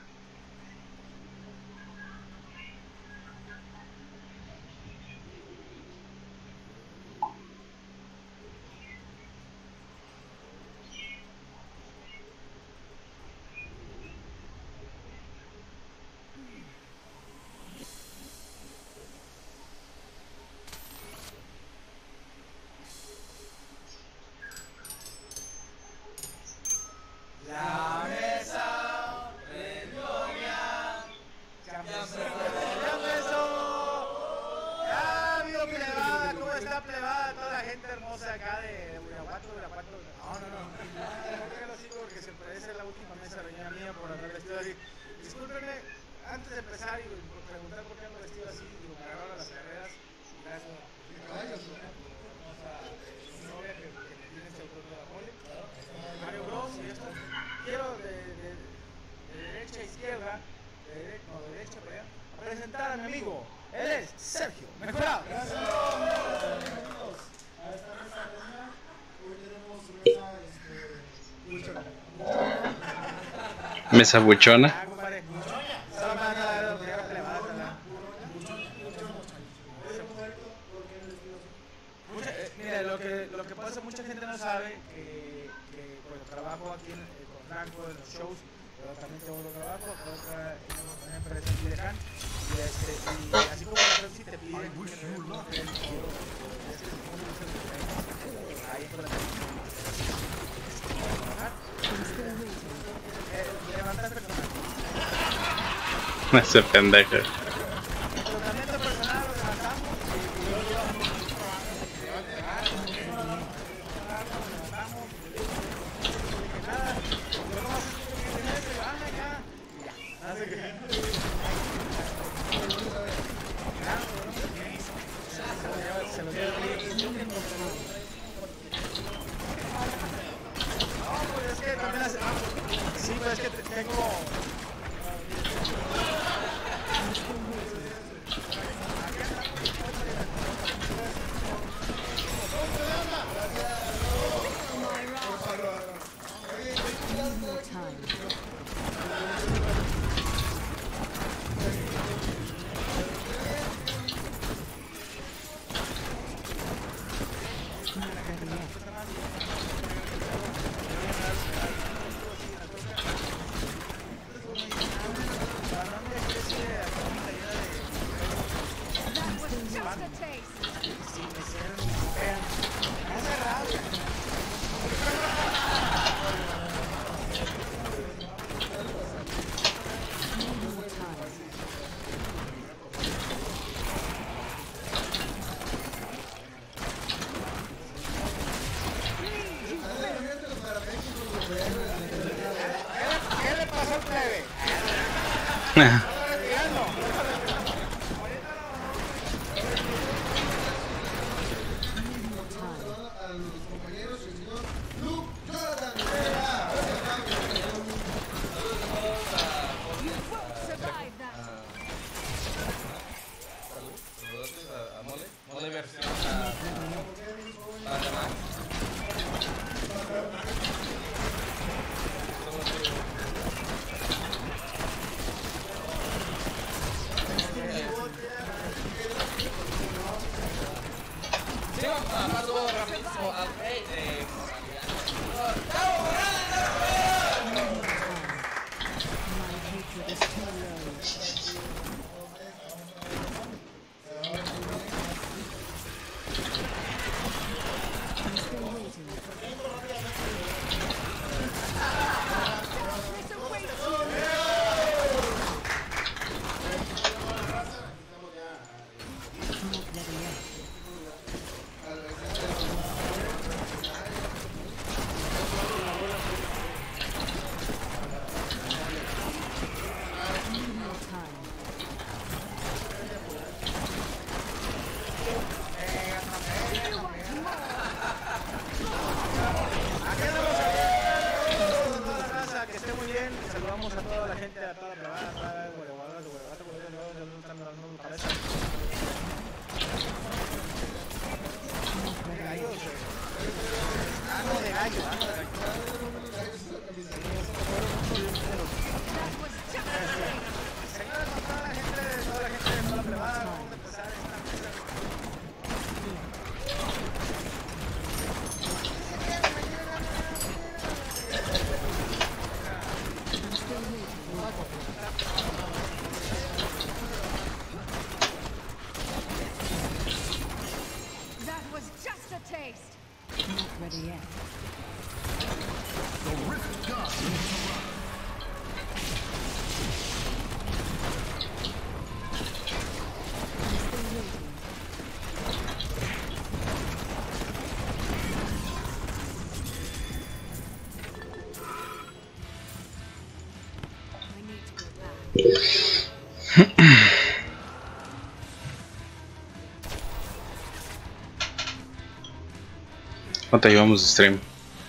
Presentar a mi amigo, él es Sergio Mejorado. Gracias. A esta mesa reña, hoy tenemos cerveza Mesa buchona. Mira, lo que pasa, mucha gente no sabe que bueno, trabajo aquí con Franco en los shows, pero también tengo otro trabajo, una empresa en Culiacán, y así como la Pepsi te piden ahí por la levantar personal. Ese pendejo. Tratamiento personal lo levantamos y lo llevamos. Sí, pues es que tengo... ¿Qué le pasó al plebe? Mole versión para ganar. Sí, pasó rapidísimo al rey. ¡Chao, grande! ¿Cuánto llevamos de stream?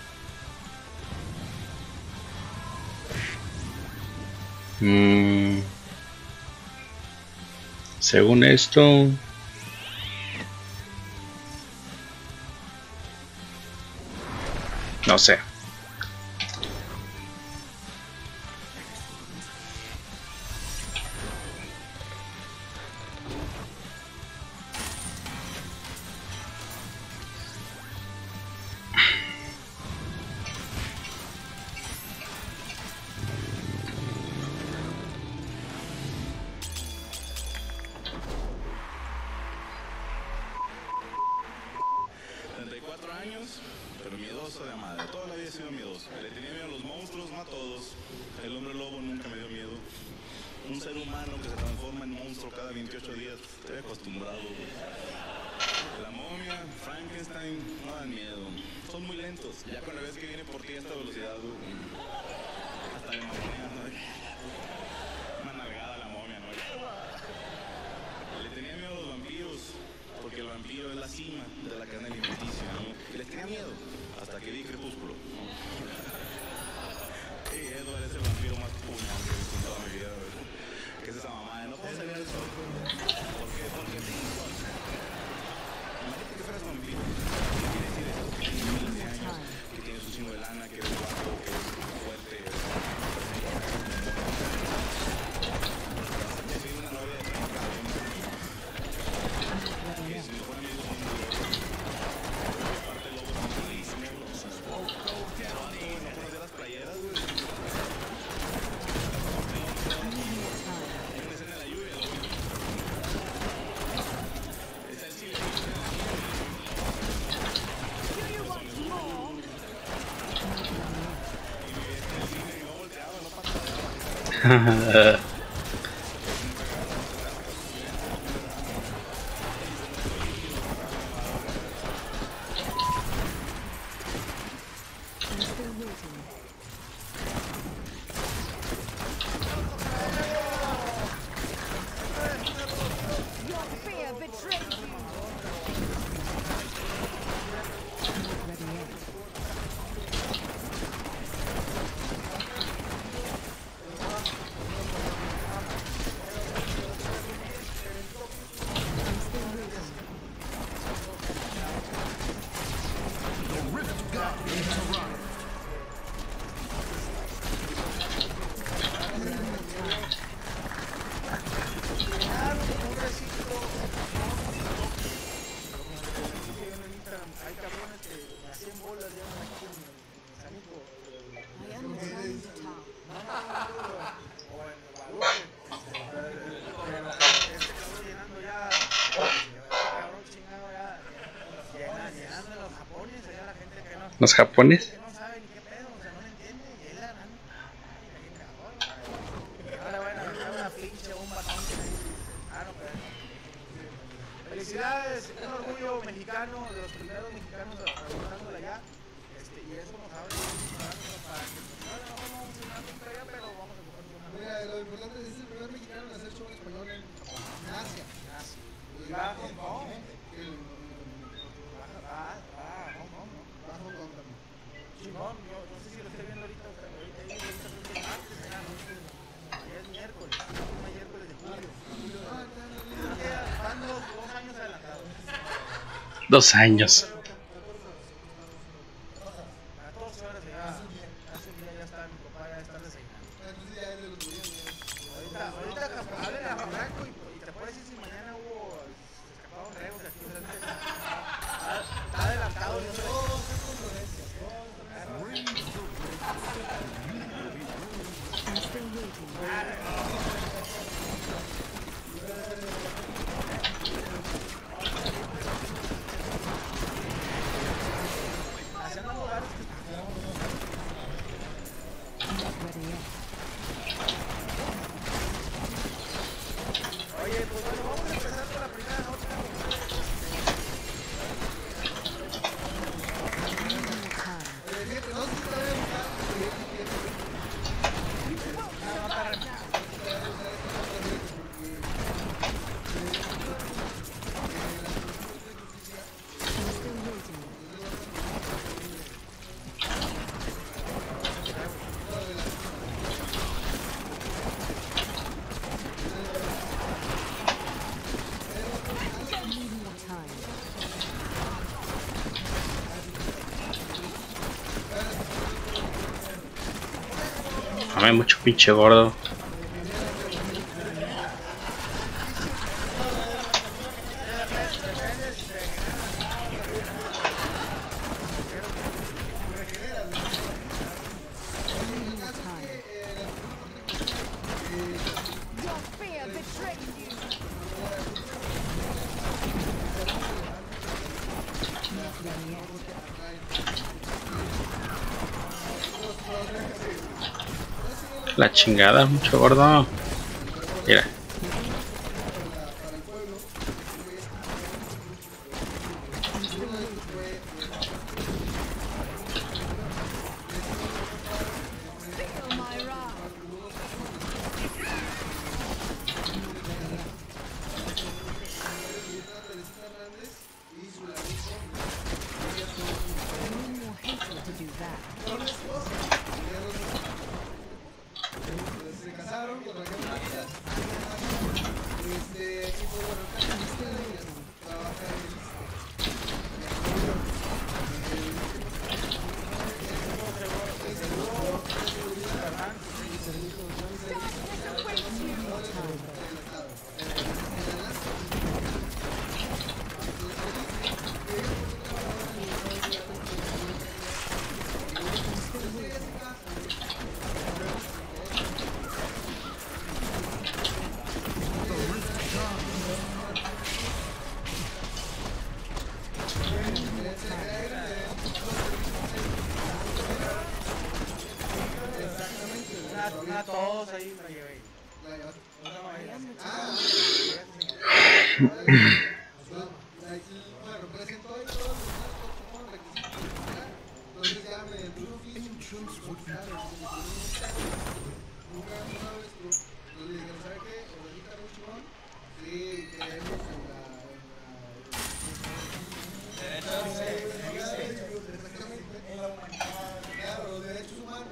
Según esto, no sé. ganando en los japones, allá la gente que no, ¿Los japones? que no sabe ni qué pedo, o sea, no le entiende, y él ganando. Ay, la gente ahora van a aventar una pinche bomba tonta ahí. No, pero felicidades, un orgullo mexicano, de los primeros mexicanos realizándola allá. Y eso nos abre para que no vamos a funcionar nunca allá, pero vamos a buscar una. Mira, lo importante es el primer mexicano en hacer show en español en Asia. Y va a Hong Kong. Va a Hong Kong también. Chingón, yo no sé si lo estoy viendo ahorita, ahorita creo que es martes, allá, no sé. Ayer es miércoles, miércoles de julio. Van 2 años adelantados. 2 años. A 12 horas hace un día ya está mi papá, ya está desayunando. Entonces ya es de los gobiernos. Ahorita hablen a Franco y te puedes decir si mañana se escaparon regos aquí. Está adelantado. Oye, pues bueno, vamos a empezar con la primera nota. Fíjate, no sé si todavía Hay mucho pinche gordo. La chingada, mucho gordo. Mira. se casaron con Raquel Márquez. Y pues bueno, trabaja Una todos ahí me llevé. Bueno, presentó y todos los requisitos. Entonces ya me dio nunca sabes tú. Entonces le dijeron, ¿sabes qué? Ahorita un chingón. Sí, queremos claro, los derechos humanos.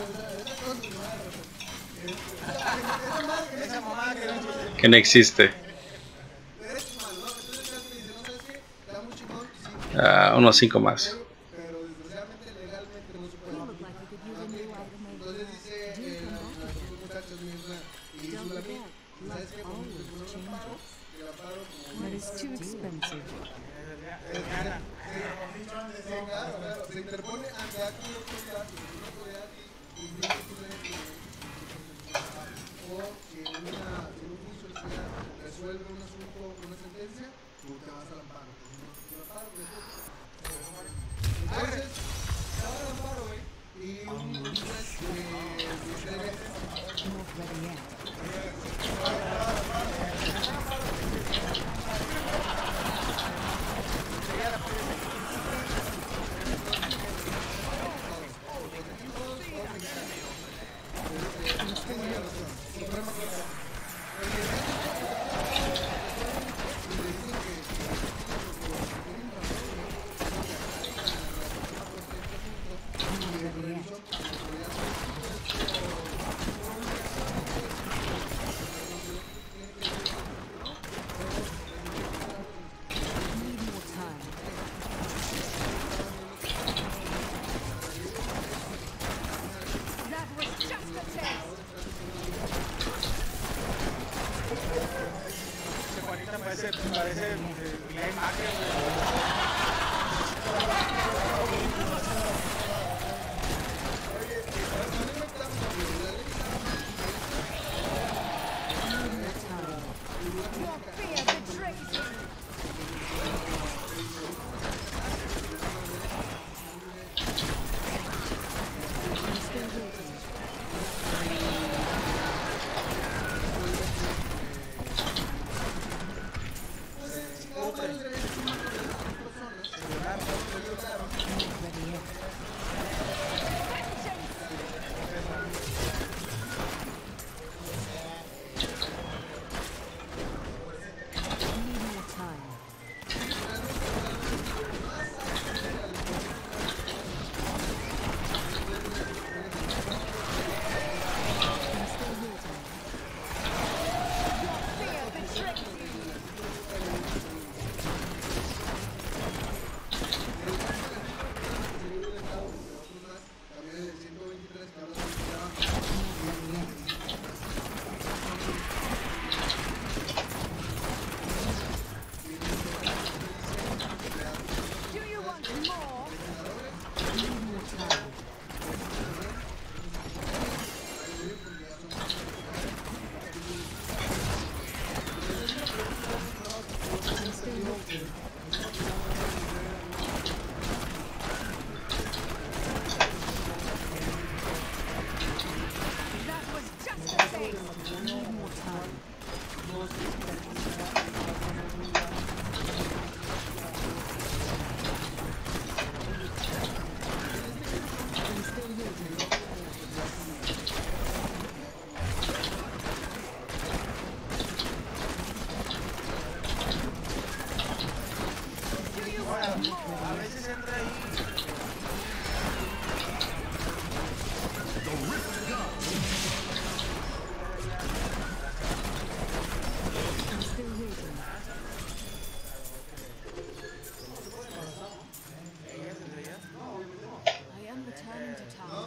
Esa mamá Que no existe. Derechos humanos, ¿no? Entonces me dice, ¿no sabes qué? Está muy chingón. Unos 5 más. Pero desgraciadamente legalmente no se puede. Entonces dice las muchachas mismas y su amigo, ¿sabes qué? Como que no me paro, que la paro como... But it's too expensive. Claro, se interpone ante actos de autoridad y dice o que en un juicio sea resuelve un asunto, una sentencia, tú te vas al amparo. El amparo A veces entra ahí. I am returning to town.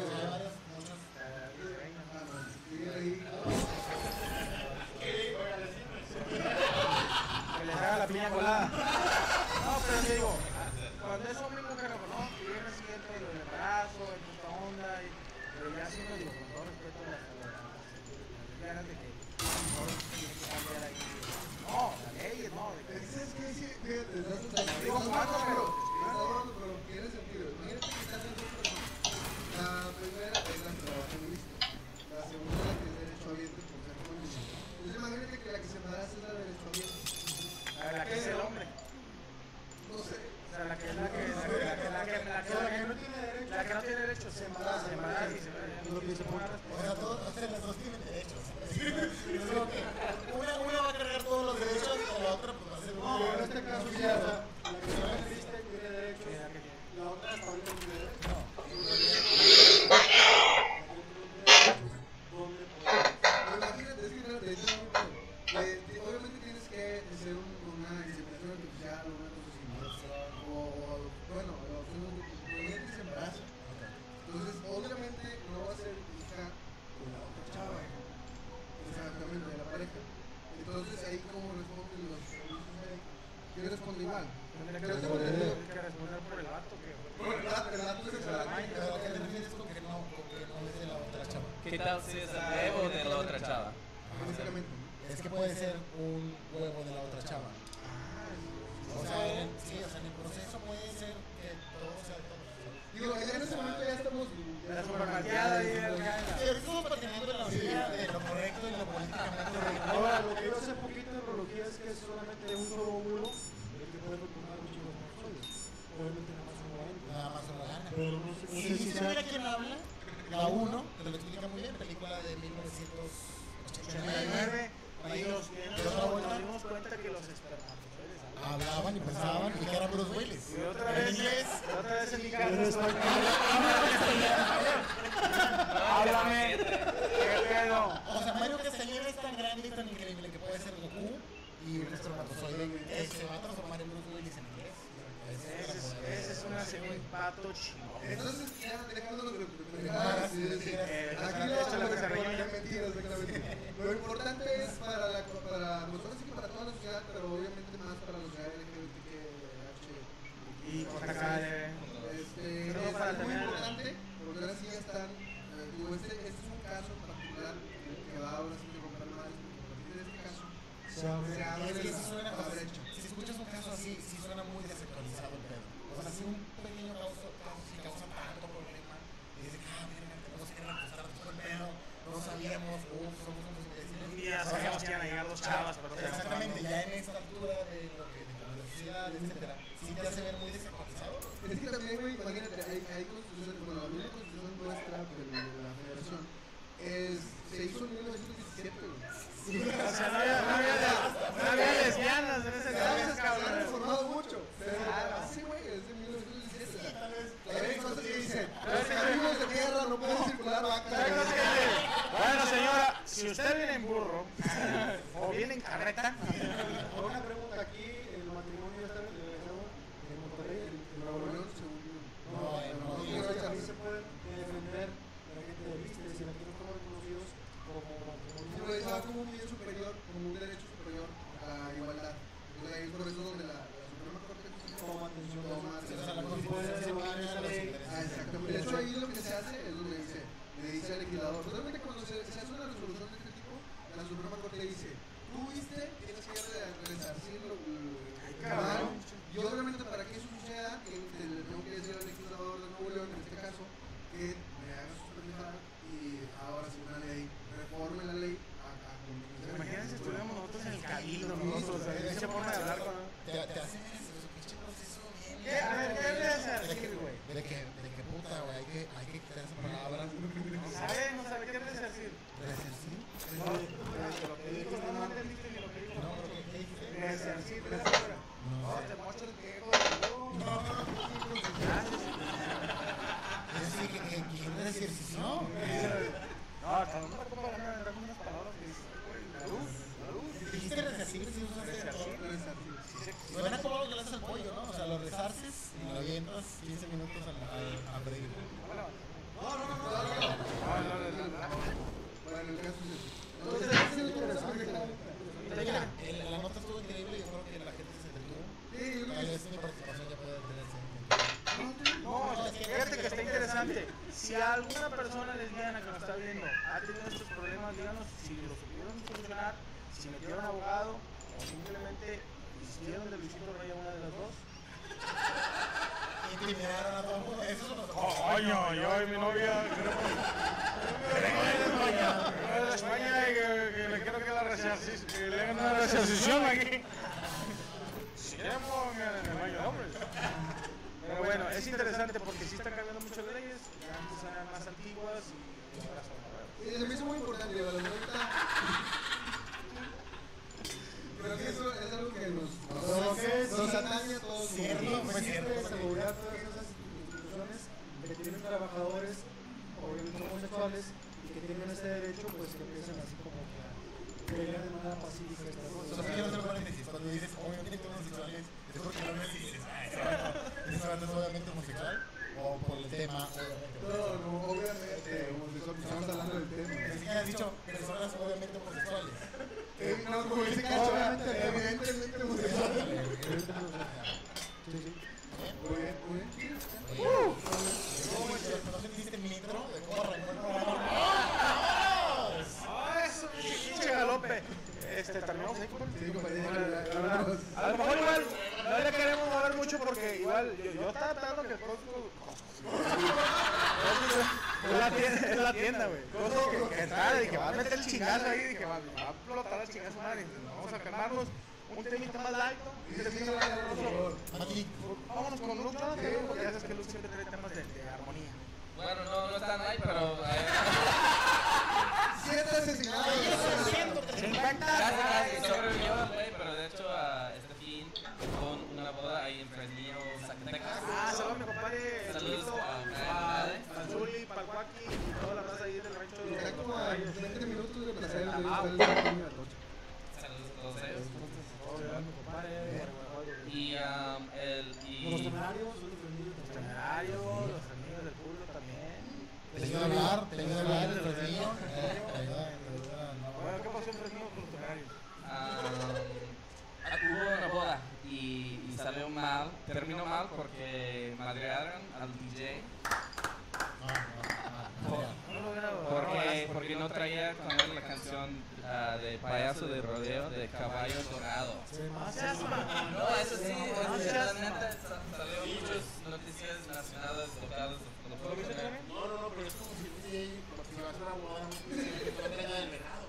Que les haga la piña colada. No, pero te digo, cuando es hombre y mujer, no, que viene así dentro del embarazo, en esta onda, pero ya sí nos digo, con todo respeto a las ganas de que no tiene que cambiar ahí. No, la ley, no, de que Es que sí, fíjate, no digo, ¿cuánto, pero? pero tiene sentido. Imagínate que están en dos personas. La primera es la que trabaja en listo. La segunda es la que es derechohabiente por ser femenina. Entonces imagínate que la que se embaraza es la derechohabiente. La que es el hombre. No sé. O sea, la que no tiene derecho se embaraza y se O sea, las dos tienen derechos. Una va a cargar todos los derechos y la otra pues va a ser No, en este caso ya la que se va en lista tiene derecho. La otra hasta ahorita tiene derecho. Imagínate, es que no, de hecho, obviamente tienes que hacer una inseminación artificial o una cosa así, ¿no? Bueno, obviamente se embaraza. Entonces, obviamente no va a ser hija de la otra chava. Exactamente, de la pareja. Entonces, ahí como responden los servicios médicos. ¿Quién responde igual? Tendría que responder por el vato que... El dato es Pero ¿a qué te refieres con que no es de la otra chava? ¿Qué tal si es el huevo de la otra chava? básicamente. Es que puede ser un huevo de la otra chava. O sea, en el proceso puede ser que todo sea de todos. Digo, ya en ese momento ya estamos. La supermercada y el Pero estamos patinando en la orilla de lo correcto y lo políticamente correcto. Ahora, lo que yo hace poquito en urología es que es solamente un solo óvulo el que puede fecundar los chicos homosexuales. Obviamente nada más uno va a entrar. Nada más una gana. Pero no sé Si si se mira quién habla, la 1, te lo explica muy bien, película de 1989. 89 y nos dimos cuenta que los espermatozoides Hablaban y pensaban y que era Bruce Willis. y otra En vez inglés. en mi casa háblame qué pedo. O sea, Mario Castañeda es tan grande y tan increíble que puede ser Goku y un espermatozoide que se va a transformar en Bruce Willis en inglés. Ese es un pato chingón. Entonces, ya dejando lo que Esto es lo que se reñoña. mentiras, exactamente. Lo importante es para nosotros sí que para toda la sociedad, pero obviamente más para la sociedad LGBTQH. Y con acá Es muy importante, porque ahora sí ya están, digo, este es un caso particular que va ahora sí que romper madres, porque a partir de este caso se abre Es que si suena, la brecha. si escuchas un caso así, sí suena muy desactualizado el pedo. O sea, si un pequeño caso sí causa tanto problema, y dices, mira, tenemos que repostar todo el pedo, no sabíamos, somos unos imbéciles. un día sabíamos que iban a llegar dos chavas, pero Exactamente, ya en esta altura de lo que de la universidad, etcétera, sí te hace ver muy desactualizado. Es que también, güey, imagínate, hay constituciones, bueno, la misma constitución nuestra de la federación se hizo en 1917, güey. o sea, no había lesbianas en ese Se entonces, ha cabrón. reformado mucho, pero así, güey, es de 1917. O sea, hay cosas que dicen, los caminos de tierra no pueden circular vacas. Bueno, señora, si usted viene en burro o viene en carreta, Una pregunta aquí, el matrimonio ya está legalizado en Monterrey, en Nuevo León. También se pueden defender la gente de vistes y la que no están reconocidos como Se matrimonio. va como un bien superior, como un derecho superior a la igualdad. Entonces ahí es por eso donde la Suprema Corte Toma atención de toma O sea, legislador. Totalmente cuando se hace una resolución de este tipo, la Suprema Corte dice, tú viste, tienes que resarcir lo mal. Y obviamente para que eso suceda, que le tengo que decir al legislador de Nuevo León, en este caso, que me haga supervisar y ahora si una ley, reforme la ley a Imagínense si estuviéramos nosotros en el cabildo, nosotros, ahí se ponen a hablar con... Te hacen ese pinche proceso bien. ¿Qué? A ver, ¿qué le hace decir, güey? De que puta, güey, hay que quitar esa palabra. No sabe qué le hace decir. ¿Resarcir? No, lo que dijo, no entendiste ni lo que dijo. No, pero ¿qué dijiste? Resarcir, tres horas. No, te mocho el quejo de Dios. Es decir, que un ejercicio. No, también me acuerdo de unas palabras que dice, güey, la luz. Dijiste resarcir, si usas suena como lo que le haces al pollo, ¿no? O sea, lo resarces y lo avientas 15 minutos a freír. Bueno, el caso es eso. Entonces, la nota estuvo increíble y yo creo que la gente se entretuvo. Tal vez mi participación ya puede detenerse. No, fíjate que está interesante. Si a alguna persona lesbiana que nos está viendo ha tenido estos problemas, díganos si lo supieron solucionar, si metieron abogado o simplemente hicieron de Luisito Rey a una de las dos. Intimidaron a todo el mundo. Eso es lo Coño, yo y mi novia de España y que le quiero que le hagan una resarcición aquí. Si queremos en el baño de hombres. Pero bueno, es interesante porque sí están cambiando muchas leyes, ya antes eran más antiguas y ahora son nuevas. Y se me hizo muy importante, la ahorita. Creo que eso es algo que nos atañe a todos. Siempre asegurar todas esas instituciones que tienen trabajadores, obviamente homosexuales, y que tienen ese derecho, pues que empiecen así como que a pelear de manera pacífica estas cosas. Solo quiero hacer un paréntesis. Cuando dices obviamente homosexuales, es porque no dices, ese vato es obviamente homosexual, o por el tema, obviamente. No, obviamente, homosexual, estamos hablando del tema. Pero sí que has dicho personas obviamente homosexuales. No, como dice Cacho, evidentemente homosexual. Sí, sí. Muy bien, muy bien. ¿No sentiste el nitro de cómo arrancó el programa? ¡Ah, eso! ¡Pinche galope! Terminamos ahí, compadre. Sí, compañero. A lo mejor igual no le queremos mover mucho porque igual yo estaba esperando que Costco es la tienda, güey. Costco que está, dije, va a meter el chingazo ahí, dije, va a explotar el chingazo, madre. Vamos a calmarnos, un temita más light, ¿no? Mati, Vámonos con Luke, ¿no? Porque ya sabes que Luke siempre trae temas de armonía. Bueno, no están ahí, pero. Siete asesinados. Casi sobrevivió, güey, pero de hecho este fin con una boda ahí en Fresnillo, Zacatecas. Saludos a mi compadre. Saludos a Zuli, Palcuaki y toda la raza ahí del rancho. Está como a 20 minutos de pasar el pequeño Atocha. Saludos a todos ellos. Mi compadre. Y Los temerarios, Los temerarios, los amigos del pueblo también. te ayuda a hablar el Fresnillo. Bueno, ¿qué pasó en Fresnillo con los temerarios? hubo una boda y salió mal, terminó mal porque madrearon al DJ. Porque no traía con él la canción de payaso de rodeo de caballo dorado. No, eso sí, la neta salió muchas noticias nacionales, locales. No, pero es como si el DJ, porque se va a hacer una boda, no traiga del venado.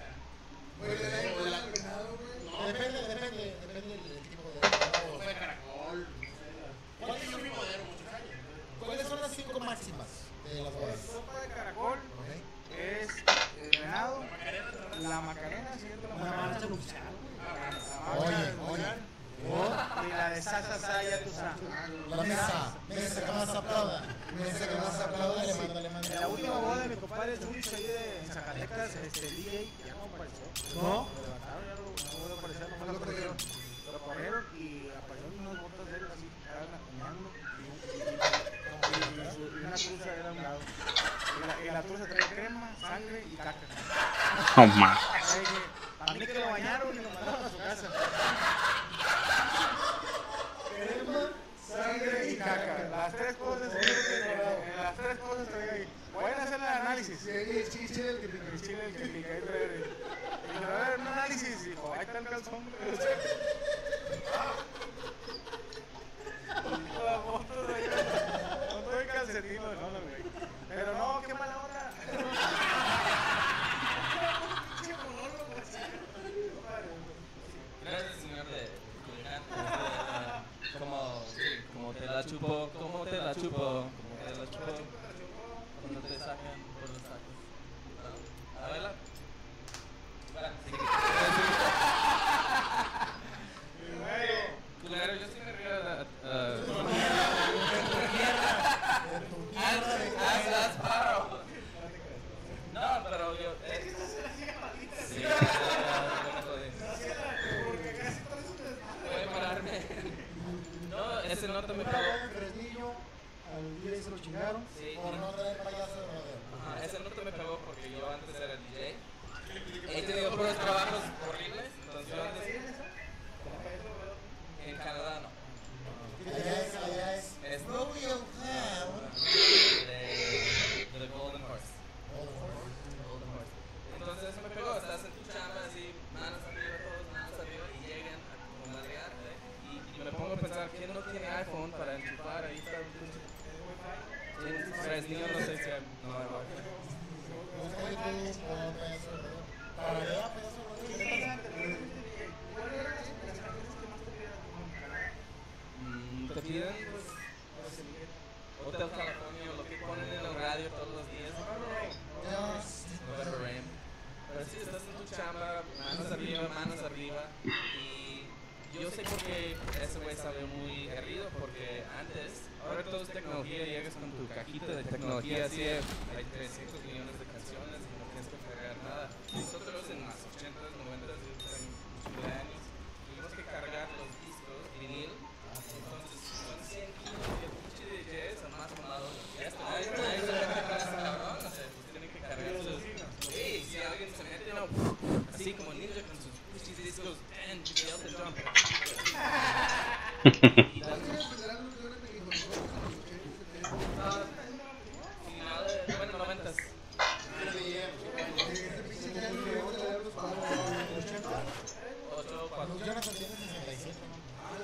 Depende del tipo de venado. Sopa de caracol. ¿Cuál es el mismo modelo? ¿Cuáles son las 5 máximas de las bodas? Sopa de caracol es el venado, la macarena, ¿cierto? una marcha nupcial. Oye. Y la de Sasa, ya tú sabes. La mesa que más aplauda. Le manda. La última boda de mi compadre Luis ahí de Zacatecas, el DJ, ya no apareció. ¿No? Lo levantaron, ya no vuelve a aparecer, nomás lo corrieron. Lo corrieron y aparecieron unas botas de él así, caminando. Y una cruza era a un lado. Y la cruza traía crema, sangre y caca. Oh, ma. A mí que lo bañaron y lo mandaron a su casa. Crema, sangre y caca. Las tres cosas traía ahí. Pueden hacer el análisis. análisis. Sí, el chile el que pica. El chile el que pica. A ver, un análisis. Dijo, ahí está el calzón. La foto de foto de calcetín, no, güey. Pero no, qué mala onda. Gracias, señor de Culiacán. Como te la chupo, como te la chupo, como te la chupo. Cuando te sacan por los sacos. ¿No? A verla. Bueno, sí. Culero, yo sí me río. Haz paro. No, pero yo. Sí, voy a pararme. No, ese nota me pegó. Fresnillo, al día se lo chingaron. Sí, Por no traer payaso de rodeo. ajá, ese nota me pegó porque yo antes era DJ. He tenido puros trabajos horribles. Entonces yo antes. En Canadá no. Allá es. Es Rodeo Town. de Golden Horse. Golden Horse. Entonces eso me pegó, estás en tu chamba así, manos arriba, todos manos arriba y llegan a como madrearte. Y me pongo a pensar, ¿quién no tiene iPhone para enchufar? Ahí está un pinche. Fresnillo, no sé si hay. No, no. Busca YouTube o payaso de rodeo. Para allá, payaso de rodeo. Te piden, pues, Hotel California o lo que ponen en el radio todos los días. November Rain. Pero sí, estás en tu chamba, manos arriba. Y yo sé por qué ese güey salió muy herido, porque antes, ahora todo es tecnología, llegas con tu cajita de tecnología, así hay 300 millones de canciones y no tienes que cargar nada. Nosotros en las 80s, 90s, de años, tuvimos que cargar los discos, vinil. Entonces, son 100 kilos de pinche DJs, son más mamados. Ya está, nadie se mete con ese cabrón, o sea, pues tienen que cargar sus. Sí, si alguien se mete, no, así como ninja con sus pinches discos, y Elton John. Y ¿Cuál sería el general lo que ahora me dijo? final de, bueno, 90s. Este pinche ya no le vamos a dar los palos. 8, 4. Los Jonathan tienen 67, ¿no?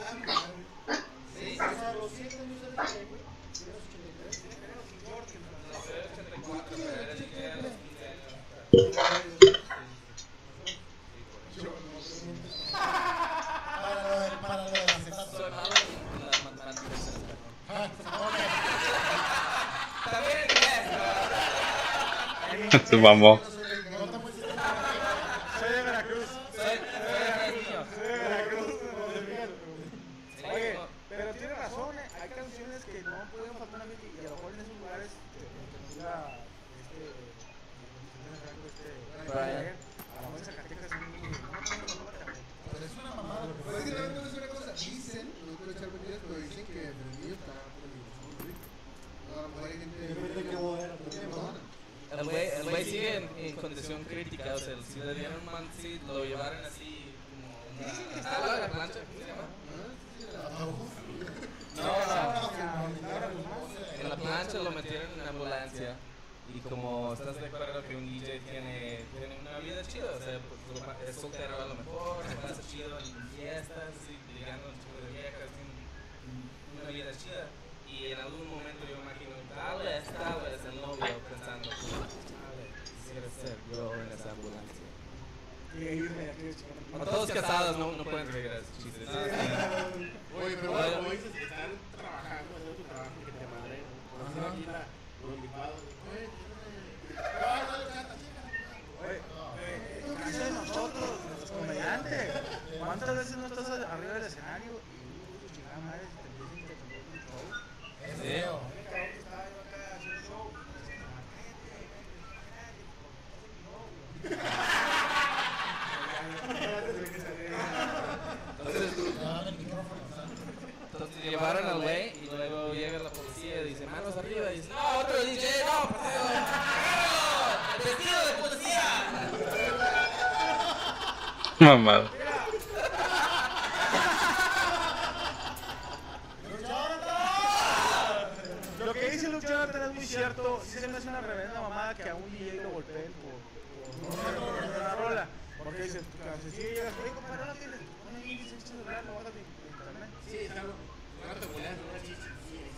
Sí, O sea, los 7 años de DJ, güey, tienes 83. no sé, 84, pero era DJ a los 15 años. Para lo del acetato. Soy malo en las matemáticas. También en inglés, Se mamó. Soy de Veracruz. soy niño. Soy de Veracruz. Sí, Oye, como- pero tiene razón, hay canciones que no pueden faltar en y a lo mejor en esos lugares que nos diga Brian. a lo mejor Zacatecas es muy Pero es una mamada. Pero es que también te voy a decir una cosa. Dicen, no quiero echar mentiras, pero dicen que Fresnillo está peligroso. A lo mejor hay gente. Depende de qué bodega. El güey sigue en condición crítica, o sea, si le dieron man, si lo llevaron así como una tabla de la plancha, ¿cómo se llama? En la plancha lo metieron en una ambulancia y como estás de acuerdo que un DJ tiene una vida chida, o sea, pues, es soltero a lo mejor, se pasa chido en fiestas, y ligando un chico de viejas, tiene una vida chida. Y en algún momento yo imagino, tal vez el novio pensando, quisiera ser yo en esa ambulancia. O todos casados no pueden seguir esos chistes. Oye, pero Bueno. como dices que están trabajando, haciendo tu trabajo, que te madren. Por hacer aquí los invitados. caso de nosotros, los comediantes. ¿Cuántas veces no estás arriba del escenario y chingada madre te dicen que te un show? Sí. Un cabrón que estaba yo acá haciendo un show. Entonces llevaron al güey y luego llega la policía y dice, manos arriba, y dice, no, otro DJ, no, partido. ¡El vestido de policía! Mamado. Lo que dice el Luke Jonathan es muy cierto. Sí se me hace una reverenda mamada que a un DJ lo golpeen por una rola. Porque dicen, si llegas, oye, compadre, no tienes. No me dices celular, lo bajas de internet. Sí, está te boleando, una chicha.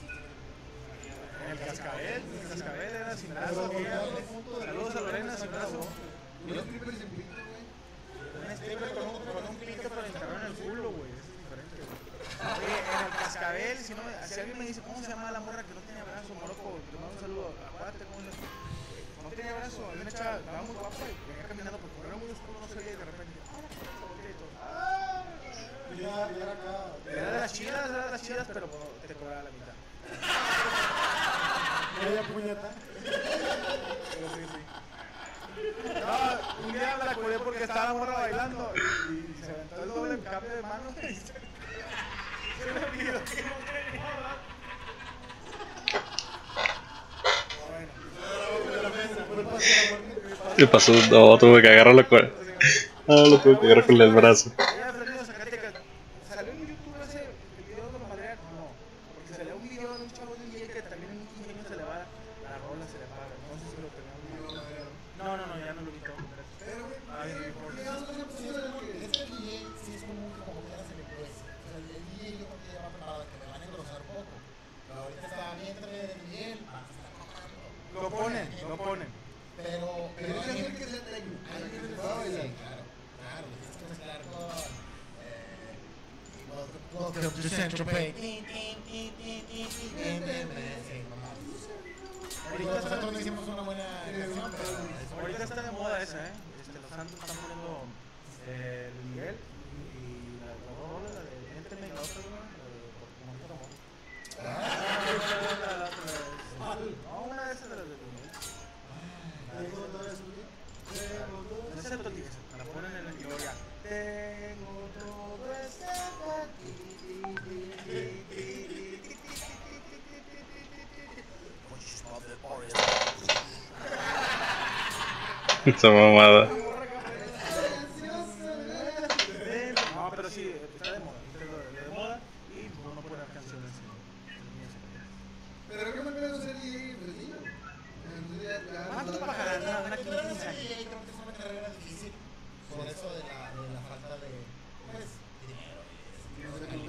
En el cascabel era sin brazo. Saludos a Lorena sin brazo. Un stripper sin pito, güey. Un stripper con un pique para enterrar en el culo, güey. Eso es diferente, güey. Oye, en el cascabel, si alguien me dice, ¿cómo se llama la morra que no tenía brazo? Morocco, te mando un saludo. Acuérdate cómo se llama. No tenía brazo, había una chava, estaba muy guapa y venía caminando porque era muy oscuro, no se veía y de repente, era de las chidas, pero te cobraba la mitad. Media puñeta. Pero sí. No, un día la curé porque estaba la morra bailando y se aventó el doble cambio de mano y se me olvidó que no quería hablar. ¿Qué pasó? No, tuve que agarrarlo con... No, lo tuve que agarrar con el brazo. ¿Salió en YouTube ese video de Madrid? No, porque salió un video de un chavo de DJ que también en un 15 años se le va la rola, se le paga. No sé si lo tenemos. No, ya no lo vi todo. Pero, Ay, Este DJ sí es como que ya se le puede. O sea, el DJ yo creo que ya va preparado que me van a engrosar poco. Pero ahorita está bien entre el nivel, está cobrando. lo ponen. Pero pero a hay mí- que hacer que sea técnico. Hay que Sí, va a bailar. claro, le tienes que mezclar con Welcome to Central Pay. Nosotros no hicimos una buena canción, pero Ahorita está de moda esa, los santos están poniendo el Miguel y la rola, la de Ménteme y la otra, no, una de esas de las de Miguel. No sé si me la ponen en el Gloria. Tengo todo este aquí. Esa mamada. No, pero sí, está de moda. Está de moda y uno puede dar canciones. Pero qué manera de ser DJ, pues niño. ¿Cuánto pagarán una 15? creo que es una carrera difícil por eso de la falta de pues, dinero.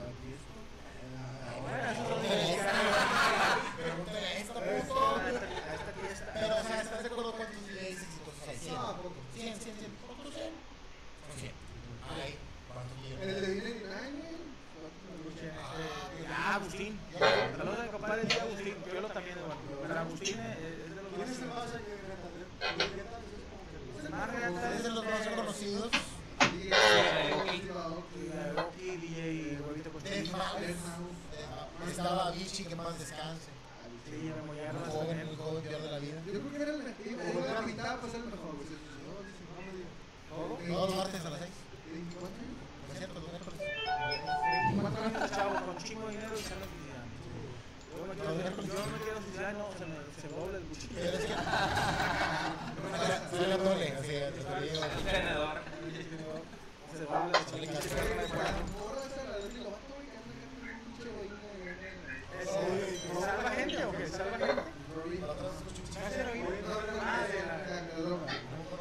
Pregúntale a esta puto. Pero, o sea, ¿estás de acuerdo cuántos DJs exitosos hay? 100. 100. ¿Cuántos 100? Son 100. Ay, ¿cuántos El de millones? DJ Nine, Agustín. Saludos a mi compadre Agustín. Yo también, pero Agustín es de los ¿Quién es el más Es de los más conocidos. DJ Huevito Dead Cochino. Mouse. Estaba Vichy, que más descanse. Sí, Memo Hierbas Muy joven, también. pierde la vida. yo creo que era el la mitad para ser el mejor, güey. Todos los martes a las 6. 24 años. No es cierto, los miércoles. 24 años de chavo con chingo de dinero y sale suicidando. Yo me quiero suicidar, no, se me dobla el cuchillo. Pero es que. Suena tole, así, te digo. El tenedor. Se dobla el cuchillo. ¿Salva gente o qué? ¿Salva gente? ¿No es heroína? Ah, de la...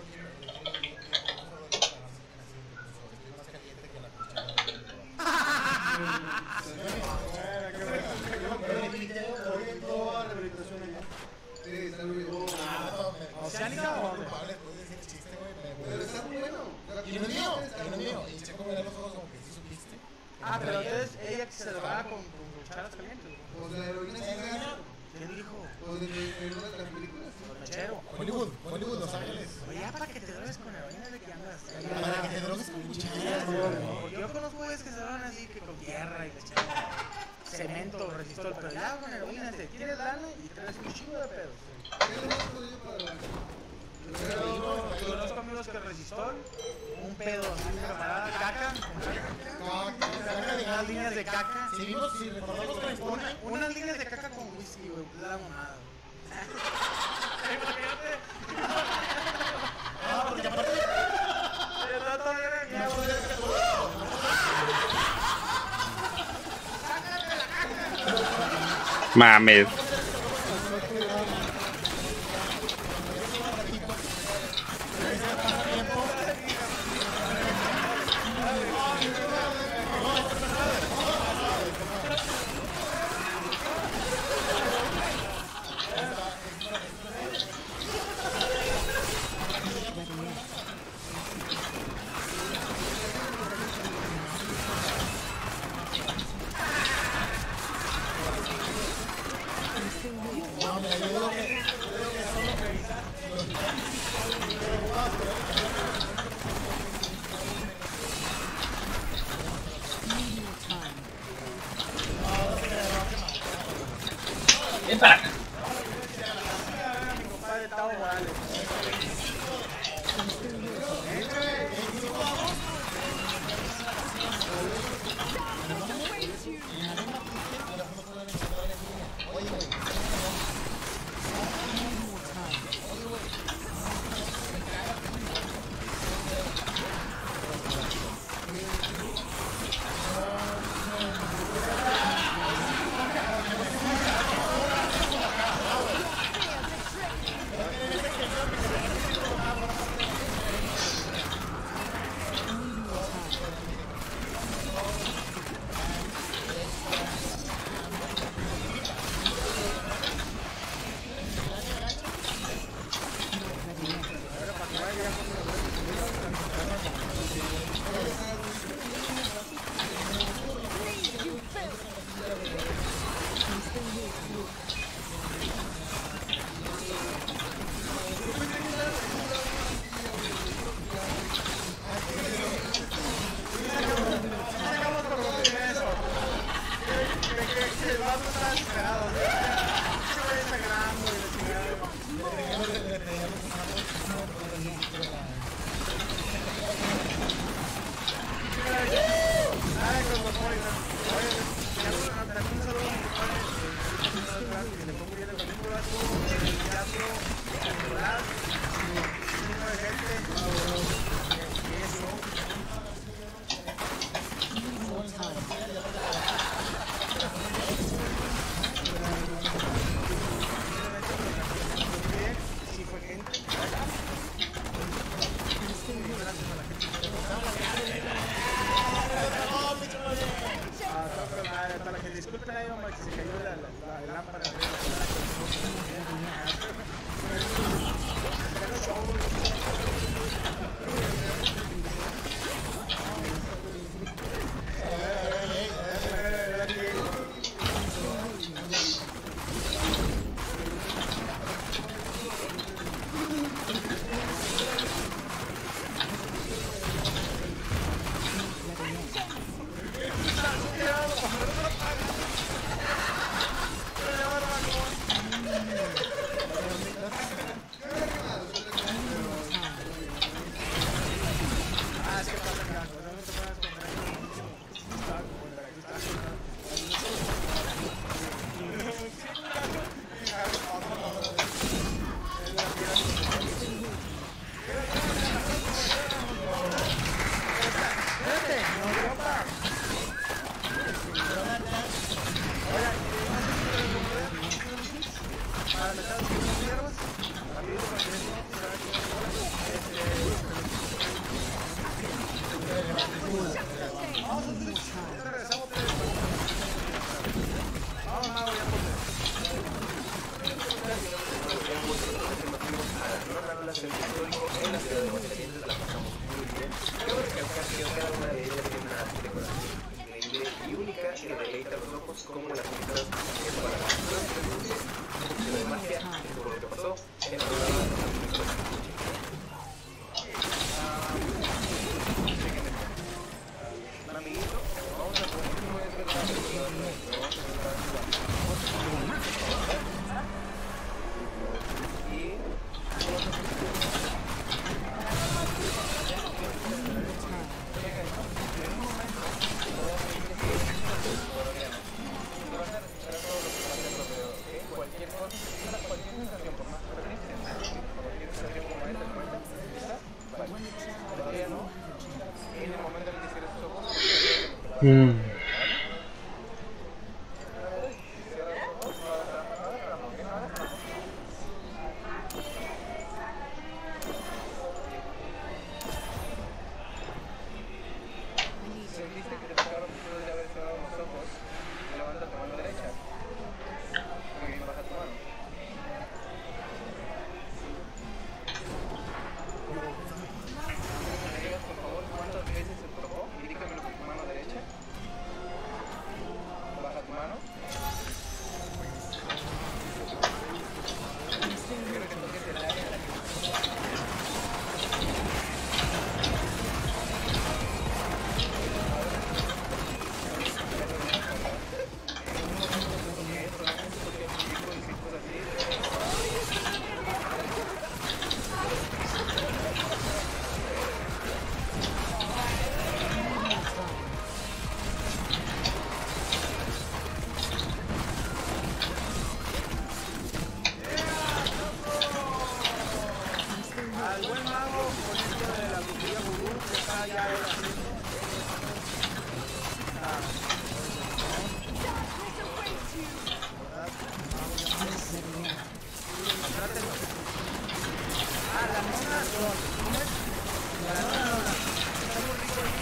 ¿Oceánica o dónde? Pero está bueno. Y no es mío. Y Checo me da los ojos como que sí supiste. Ah, pero entonces ella se drogaba con cucharas calientes. Pues la heroína sí gana. ¿Quién dijo? Pues en una de las películas. Con mechero. Hollywood, Los Ángeles. Oye, ya para que te drogues con heroína de que andas. Para que te drogues con cucharas. Yo conozco güeyes que se drogan así que con tierra y le echan cemento, resistol, pero ya con heroína te tienes lana y traes un chingo de pedos. ¿Qué es lo más jodido para Yo conozco amigos que resistol, un pedo, un camarada, caca, unas líneas de caca. Si recordamos que Unas líneas de caca con whisky, güey, la mamada. Ah, porque aparte. Mames. No, mira, yo digo que solo Ven para acá. Mi compadre Tavo Morales. Disculpen ahí, mamá, que se cayó la lámpara. ¿Cómo es? Está muy rico el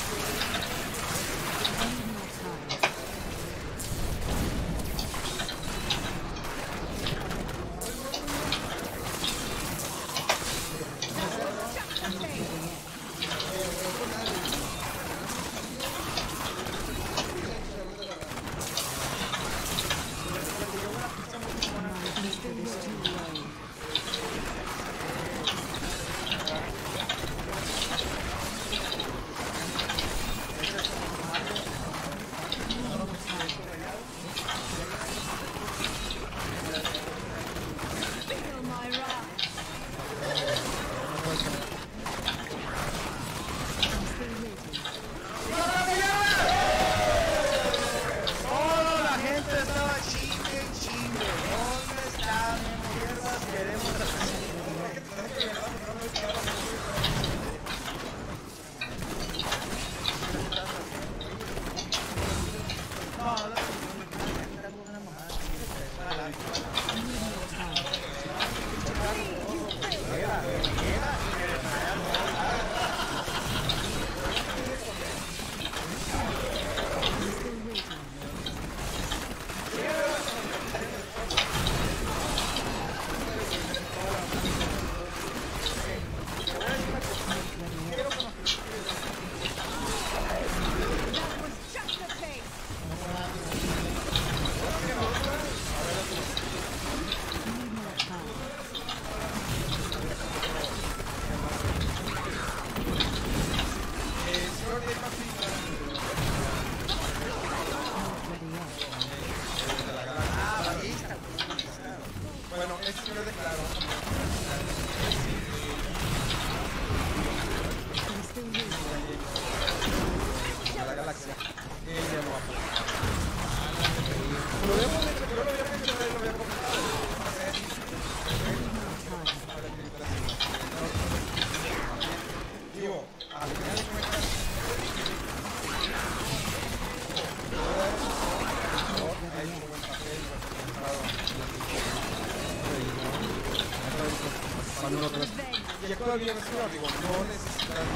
Bueno, esto yo declaro. A la galaxia. Ella lo apoya. Lo debo de yo lo había mencionado y lo había comentado. Digo, al final de cuentas. Hay un buen papel cuando uno crece. Y actúa bien, digo, no necesitas.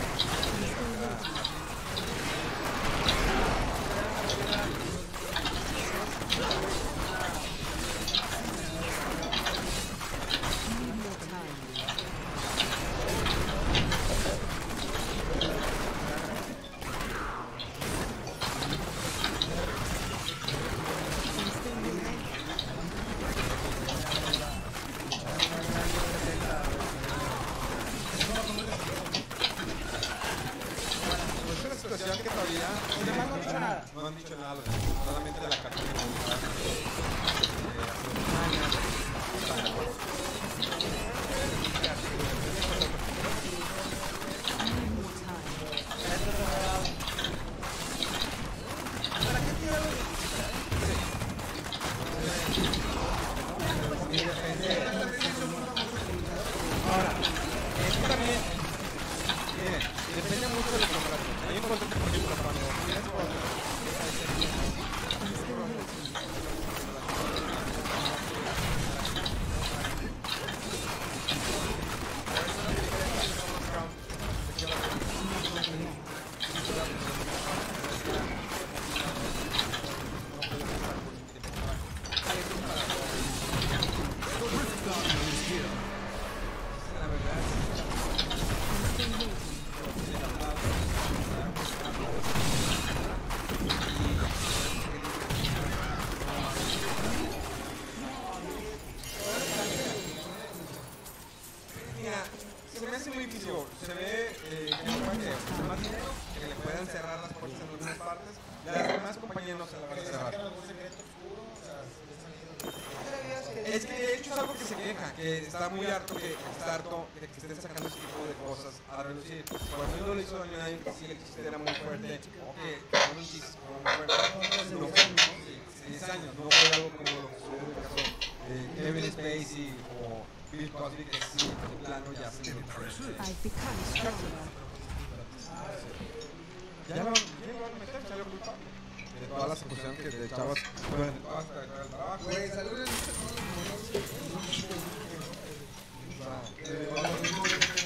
Que todavía no han dicho nada. No han dicho nada, solamente la cartilla. Ahora, esto también, miren, depende mucho de lo que hay un control, por ejemplo, cuando se me hace muy difícil, se ve que más dinero, que le puedan cerrar las puertas en algunas partes, las demás compañías no se la van a cerrar. Es que de hecho es algo que se queja, que está muy harto, que está harto de que estén sacando ese tipo de cosas a reducir. Cuando él lo hizo Online, sí el chiste era muy fuerte, que fue un chiste muy fuerte, no fue 6 años, no fue algo como lo que sucedió en el caso de Kevin Spacey o Bill Cosby, que sí, de plano ya se lo ya lo meter, salió culpable de todas las acusaciones que de chavas durante toda esta carrera del trabajo. Güey, saludos.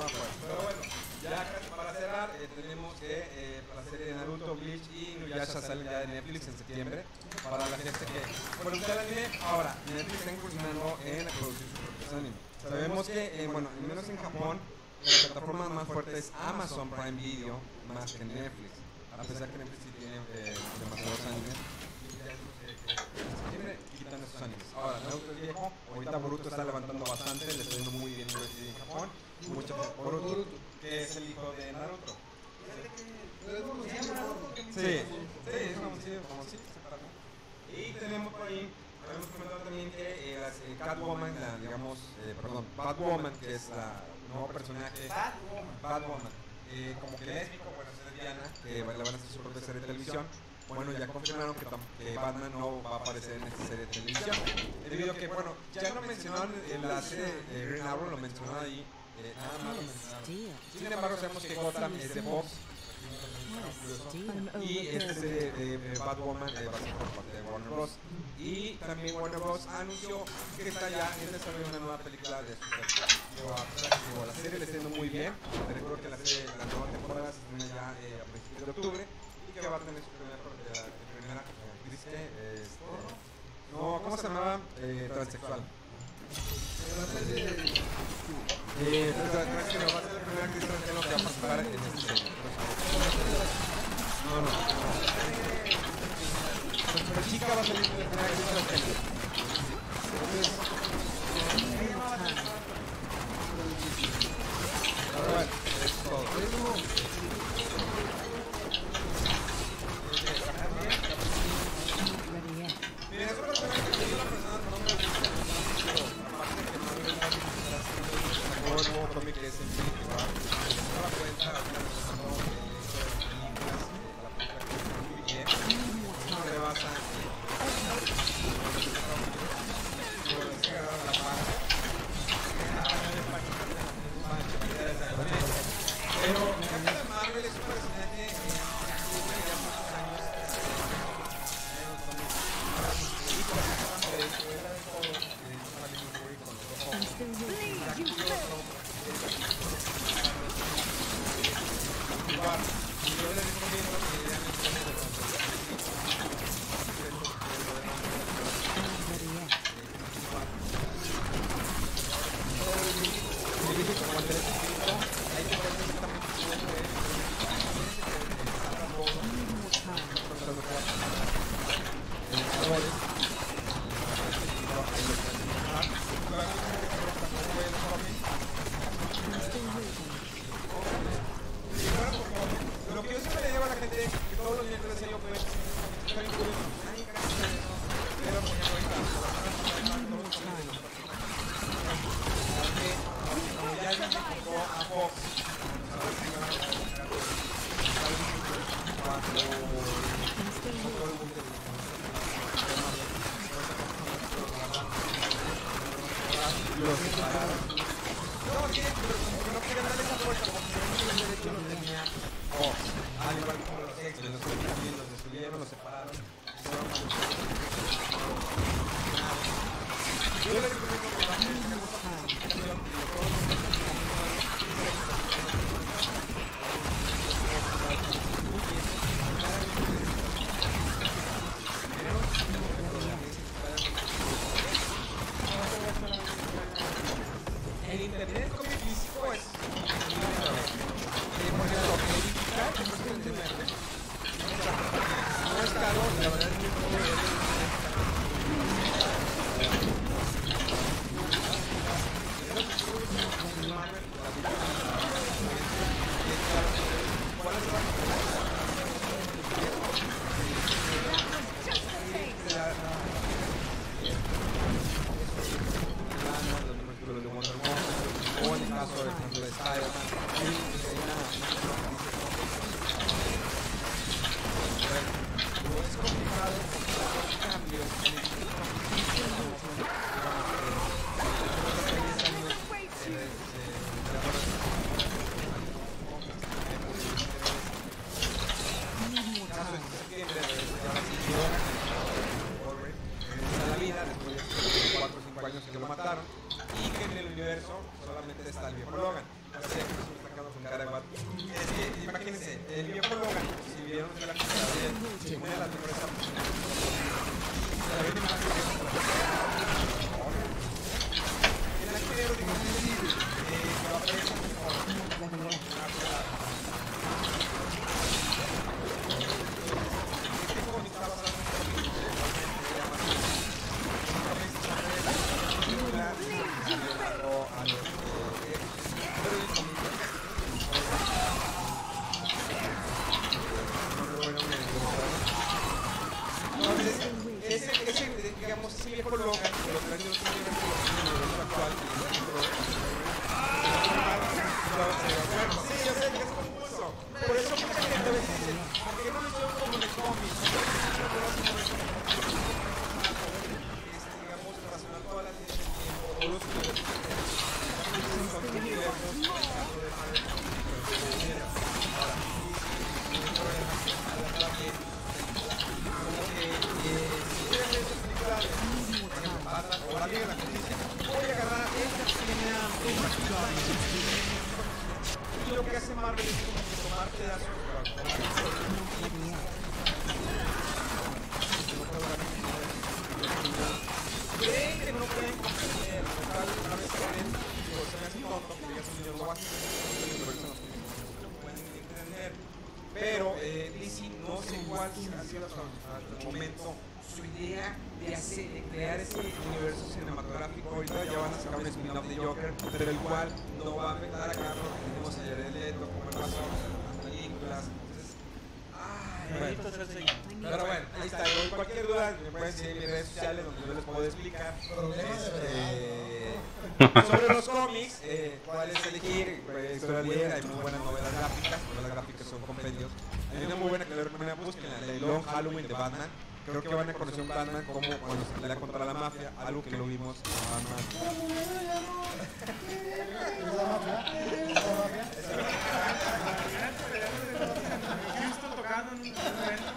estaba fuerte. Pero bueno, ya casi para cerrar, tenemos que la serie de Naruto, Bleach y Nuyasha salen ya de Netflix en septiembre. Para la gente que bueno, usted el anime, ahora Netflix está incursionando en la producción de sus propios animes. Sabemos que, bueno, al menos en Japón, la plataforma más fuerte es Amazon Prime Video, más que Netflix. A pesar que Netflix sí tiene demasiados animes. Quitan esos animes. Ahora, Naruto es viejo, ahorita Boruto está levantando bastante, le está yendo muy bien en Japón. Mucho Boruto, que es el hijo de Naruto. Sí, es famosísimo. Y tenemos por ahí, podemos comentar también que Catwoman, Batwoman, que es la nuevo personaje. Batwoman. Como que lésbico, bueno, es lesbiana, que le van a hacer su propia serie de televisión. Bueno, ya confirmaron que Batman no va a aparecer en esta serie de televisión. Debido a que, bueno, ya lo mencionaron en la serie de Green Arrow, lo mencionaron ahí. Nada más lo mencionaron. Sin embargo, sabemos que Gotham es de Fox. Y Batwoman va a ser por parte de Warner Bros. Y también Warner Bros. Anunció que está ya en desarrollo una nueva película de Superman. La serie le está yendo muy bien. Te recuerdo que la nueva temporada se estrena ya a principios de octubre y que va a tener su primera actriz ¿cómo se llamaba? Transexual. Va a ser la primera actriz transgénero que va a participar en esta serie. No. Pero chica va a salir de la primera actriz transgénero. Bueno, es todo. Mira, es una persona que tiene una persona con nombre de aparte de que no le gusta el nuevo cómic que es el Infinity War. Se da cuenta de que muy bien. Se basa pero Marvel es un personaje lo que yo siempre le digo a la gente que todos los días que les digo pues está bien curioso, pero como ya alguien me tocó a Fox los separaron. No, no querían darle esa fuerza porque el derecho lo tenía Fox. Al igual como los X-Men, los también los destruyeron, los separaron. Yo les recomiendo que vayan a el internet cómic físico es porque lo que digital no es caro, la verdad es muy cómodo. O en el caso de Spider-Man, es complicado los cambios la vida después de 4 o 5 años que lo mataron y que en el universo solamente está el viejo Logan. Sí, yo sé que es confuso. Por eso mucha gente a veces dice, ¿por qué no lo hicieron como en el cómic? Digamos, relacionar todas las líneas del tiempo, todos los lo que hace Marvel es como que tomar pedazos creen que no pueden comprender, a veces creen que se hacen tonto, que digas un niño lo básico, no pueden entender. Pero DC no sé cuál ha sido hasta el momento su idea de crear ese universo cinematográfico. Ahorita ya van a sacar un spin-off de Joker, pero el cual no va a afectar acá porque tenemos a Jared Leto como el pasó en las películas. Entonces, pero bueno, ahí está. Cualquier duda me pueden seguir en mis redes sociales donde yo les puedo explicar sobre los cómics, cuál es elegir, historia ligera, hay muy buenas novelas gráficas son compendios. Hay una muy buena que les recomiendo, busquen la de Long Halloween de Batman. Creo que van a conocer un Batman como cuando se pelea contra la mafia, algo que lo vimos en Batman. Tocando en un evento.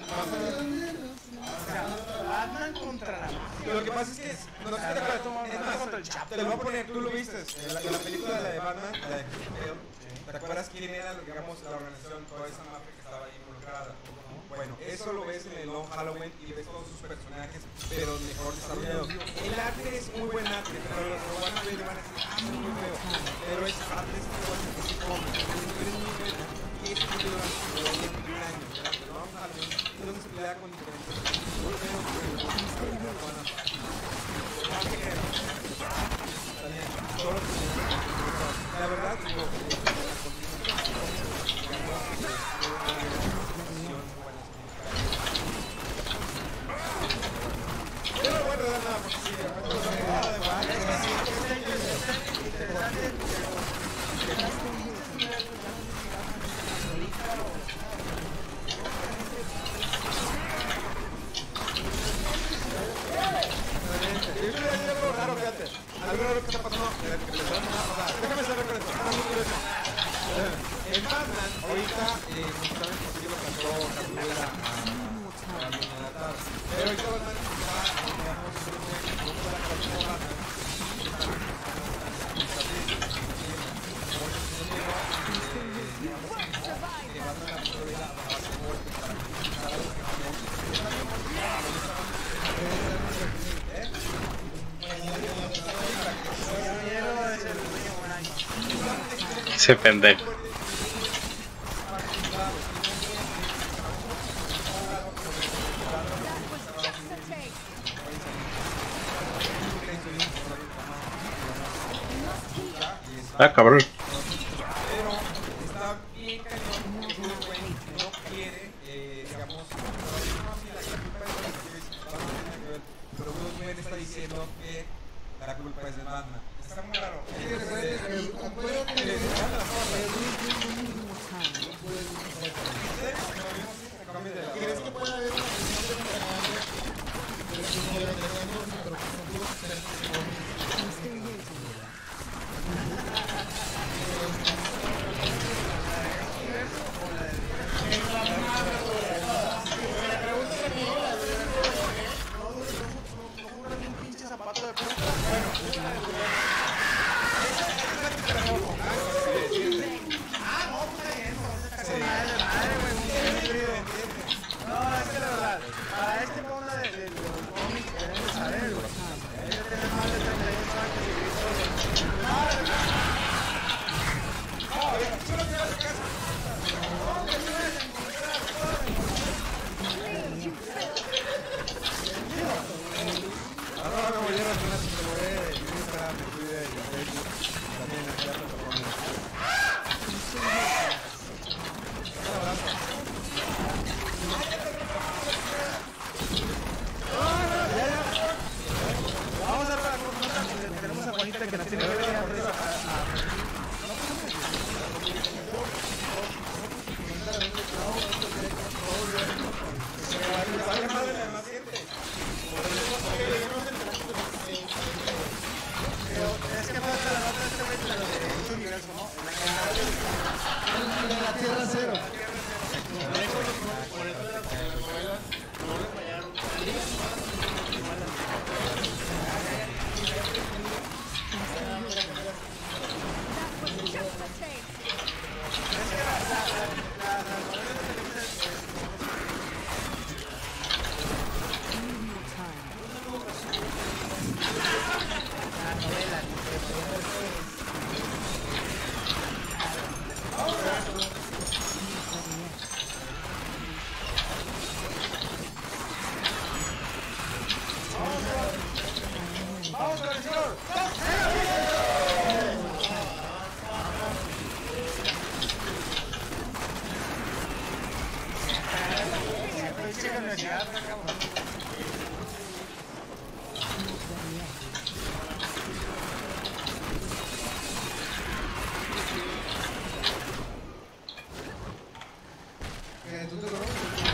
O sea, Batman contra la mafia. Lo que pasa es que no sé qué te lo voy a poner, tú lo viste en la película de Batman, la de Christian Bale. ¿Te acuerdas quién era, digamos, la organización, toda esa mafia que estaba ahí involucrada? Bueno, eso lo ves en el Long Halloween y ves todos sus personajes, pero mejor desarrollados. El arte es muy buen arte, pero lo van a ver y van a decir, es muy feo. Pero es arte, es muy bueno, es cómic, es muy buena. Y es un libro durante un año, durante el Long Halloween, donde se pelea con diferentes la verdad, digo, yo no voy a dar nada porque algo raro que está pasando. Déjame saber con esto. En Batman, ahorita, justamente porque lo cantó Cabrera a la tarde. Pero ahorita Batman está, digamos, con la canción Batman. Ese pendejo. Ah, cabrón. Pero está bien cañón que Bruce Wayne no quiere, digamos, pero Bruce Wayne está diciendo que la culpa es de Batman. Está muy raro. ¿Crees que puede haber cero. Por eso las novelas no le fallaron. ¿Tú te conoces?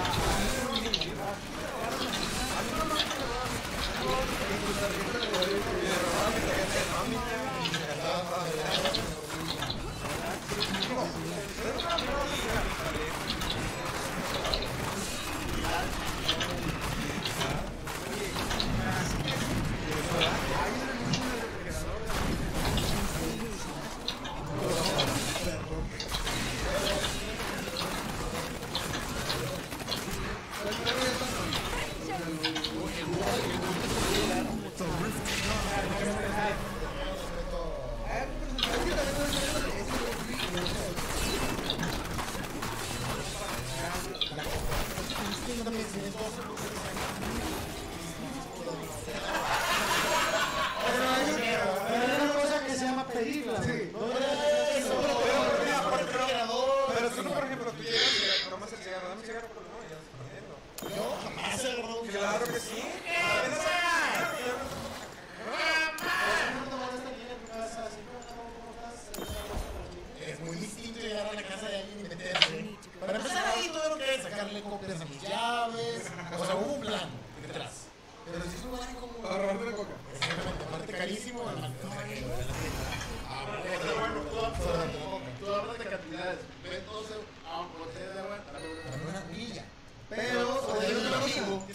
Pero hay una cosa que se llama pedirla. Pero tú, por ejemplo, tú llegas y tomas el cigarro, dame un cigarro, pero no, ya estás perdiendo. Yo jamás he agarrado un Claro que sí. Es muy distinto llegar a la casa de alguien y meterse. Para empezar ahí todo lo que es sacarle copias a mis llaves. O sea, hubo un plan detrás. Pero si es un lugar como... Ahorrarte la coca. Exactamente, aparte carísimo. Tú hablas de cantidades. Ven 12 botellas de agua a la Para una milla. Pero, sobre un amigo.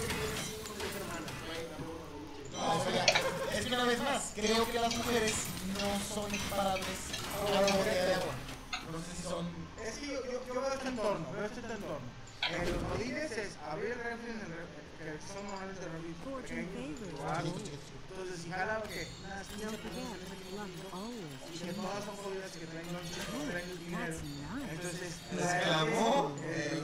Es que una vez más, creo que las mujeres no son equiparables a una botella de agua. No sé si son... Es que yo veo este entorno, los modines es abrir el refri, que son normales de refri pequeños, entonces si jala que unas 15 personas y que todas son jodidas y que traen lunch, no traen el dinero, entonces Se clamó.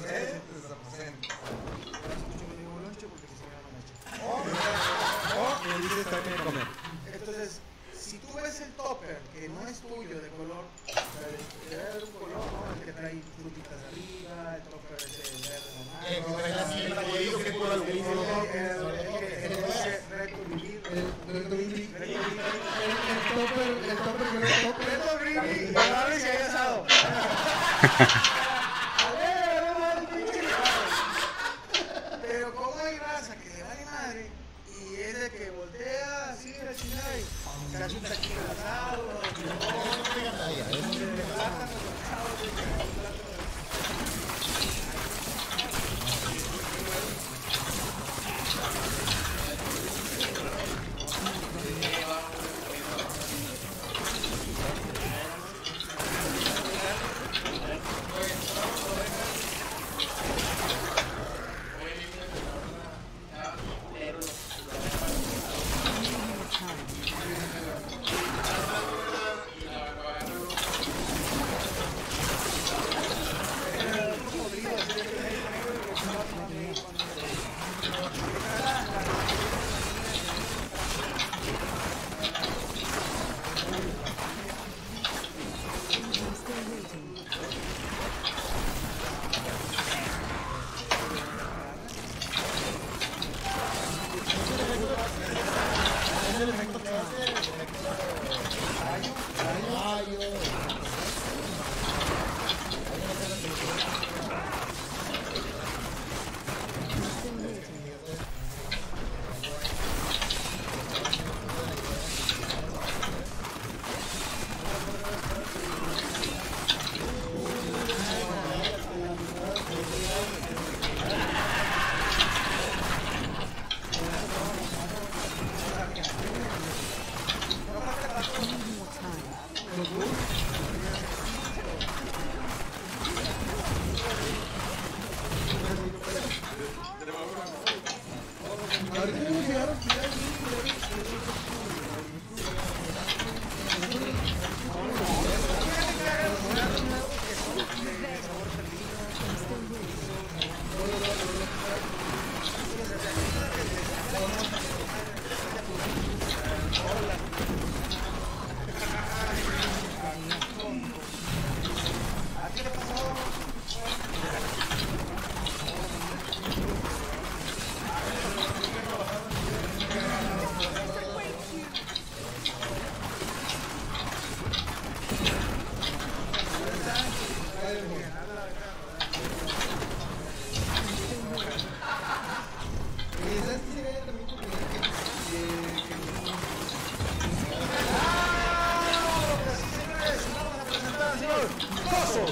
entonces, si tú ves el topper que no es tuyo de color, debe haber un color, ¿no? El que trae frutitas arriba, el topper es el verde normal. El que dice Red to Vivir, El topper que no es topper. Red to Vivir, y se haya asado. Pero como hay raza que le vale madre y es de que voltea así la chingada y se hace un taquito de asado, ¡Mocosos!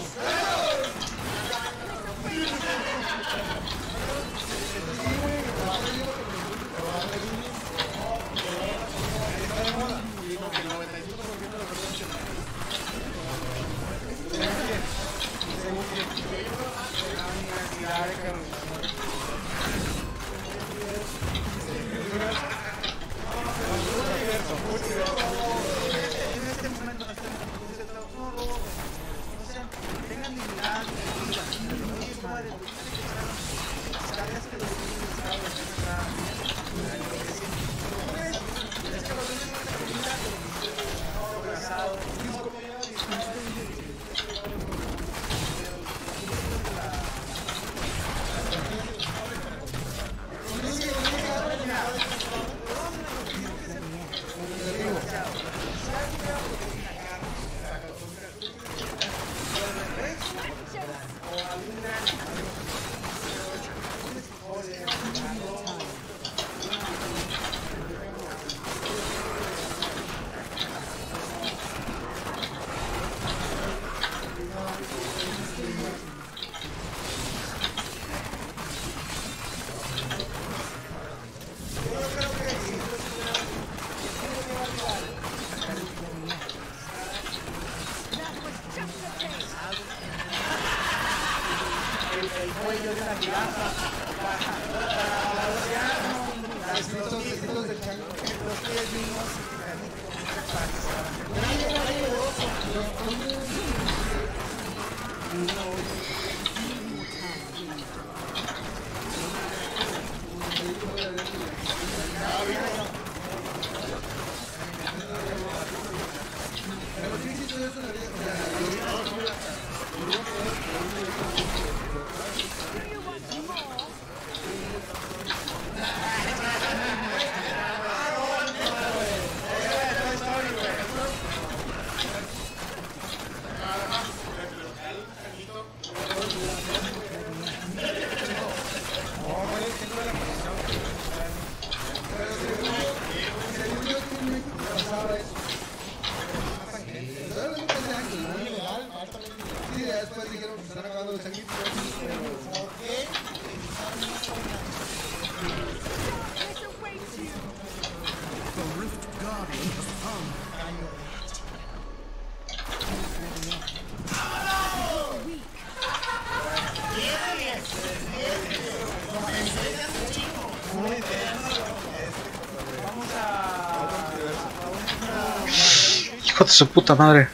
Hijo de su puta madre.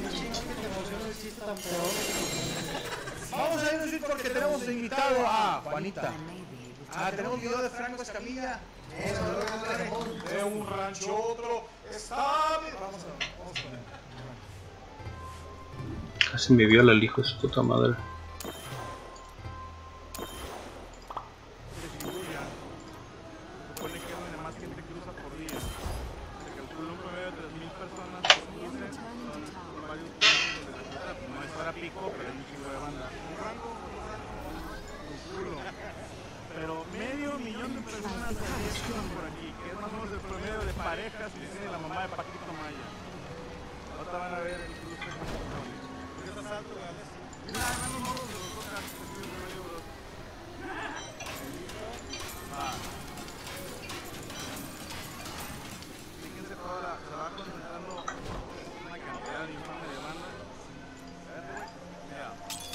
Vamos a irnos porque tenemos invitado a Juanita. Tenemos video de Franco Escamilla. De un rancho otro. Está bien. Vamos a ver. Casi me viola el hijo de su puta madre. Pero medio millón de personas por aquí, que es más o menos el promedio de parejas que tiene la mamá de Paquito Maya. Ahorita van a ver el club de patrones. ¿Qué estás alto, Gales? Mira, no morros de los dos casos, que tienen medio bros. Fíjense toda la, se va concentrando una cantidad infame de banda. Mira.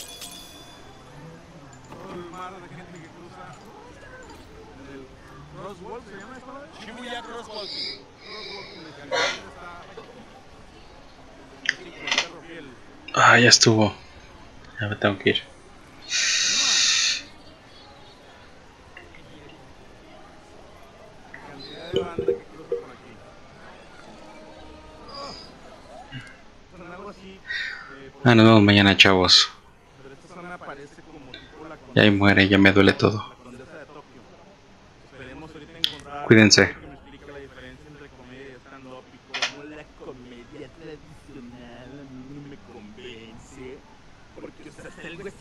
Todo el mar de gente que cruza el Crosswalk, ¿se llama esto? Shibuya Crosswalking. Crosswalking de California está el perro fiel. Ah, ya estuvo. Ya me tengo que ir. La cantidad de banda que cruza por aquí. Son algo así. Ah, nos vemos mañana, chavos. Pero esta zona parece como tipo la Ya ahí muere, ya me duele todo. Condesa de Tokio. Esperemos ahorita encontrar. Cuídense. Que me explique la diferencia entre comedia y stand-up y cómo la comedia tradicional a mí no me convence. Porque, o sea, es algo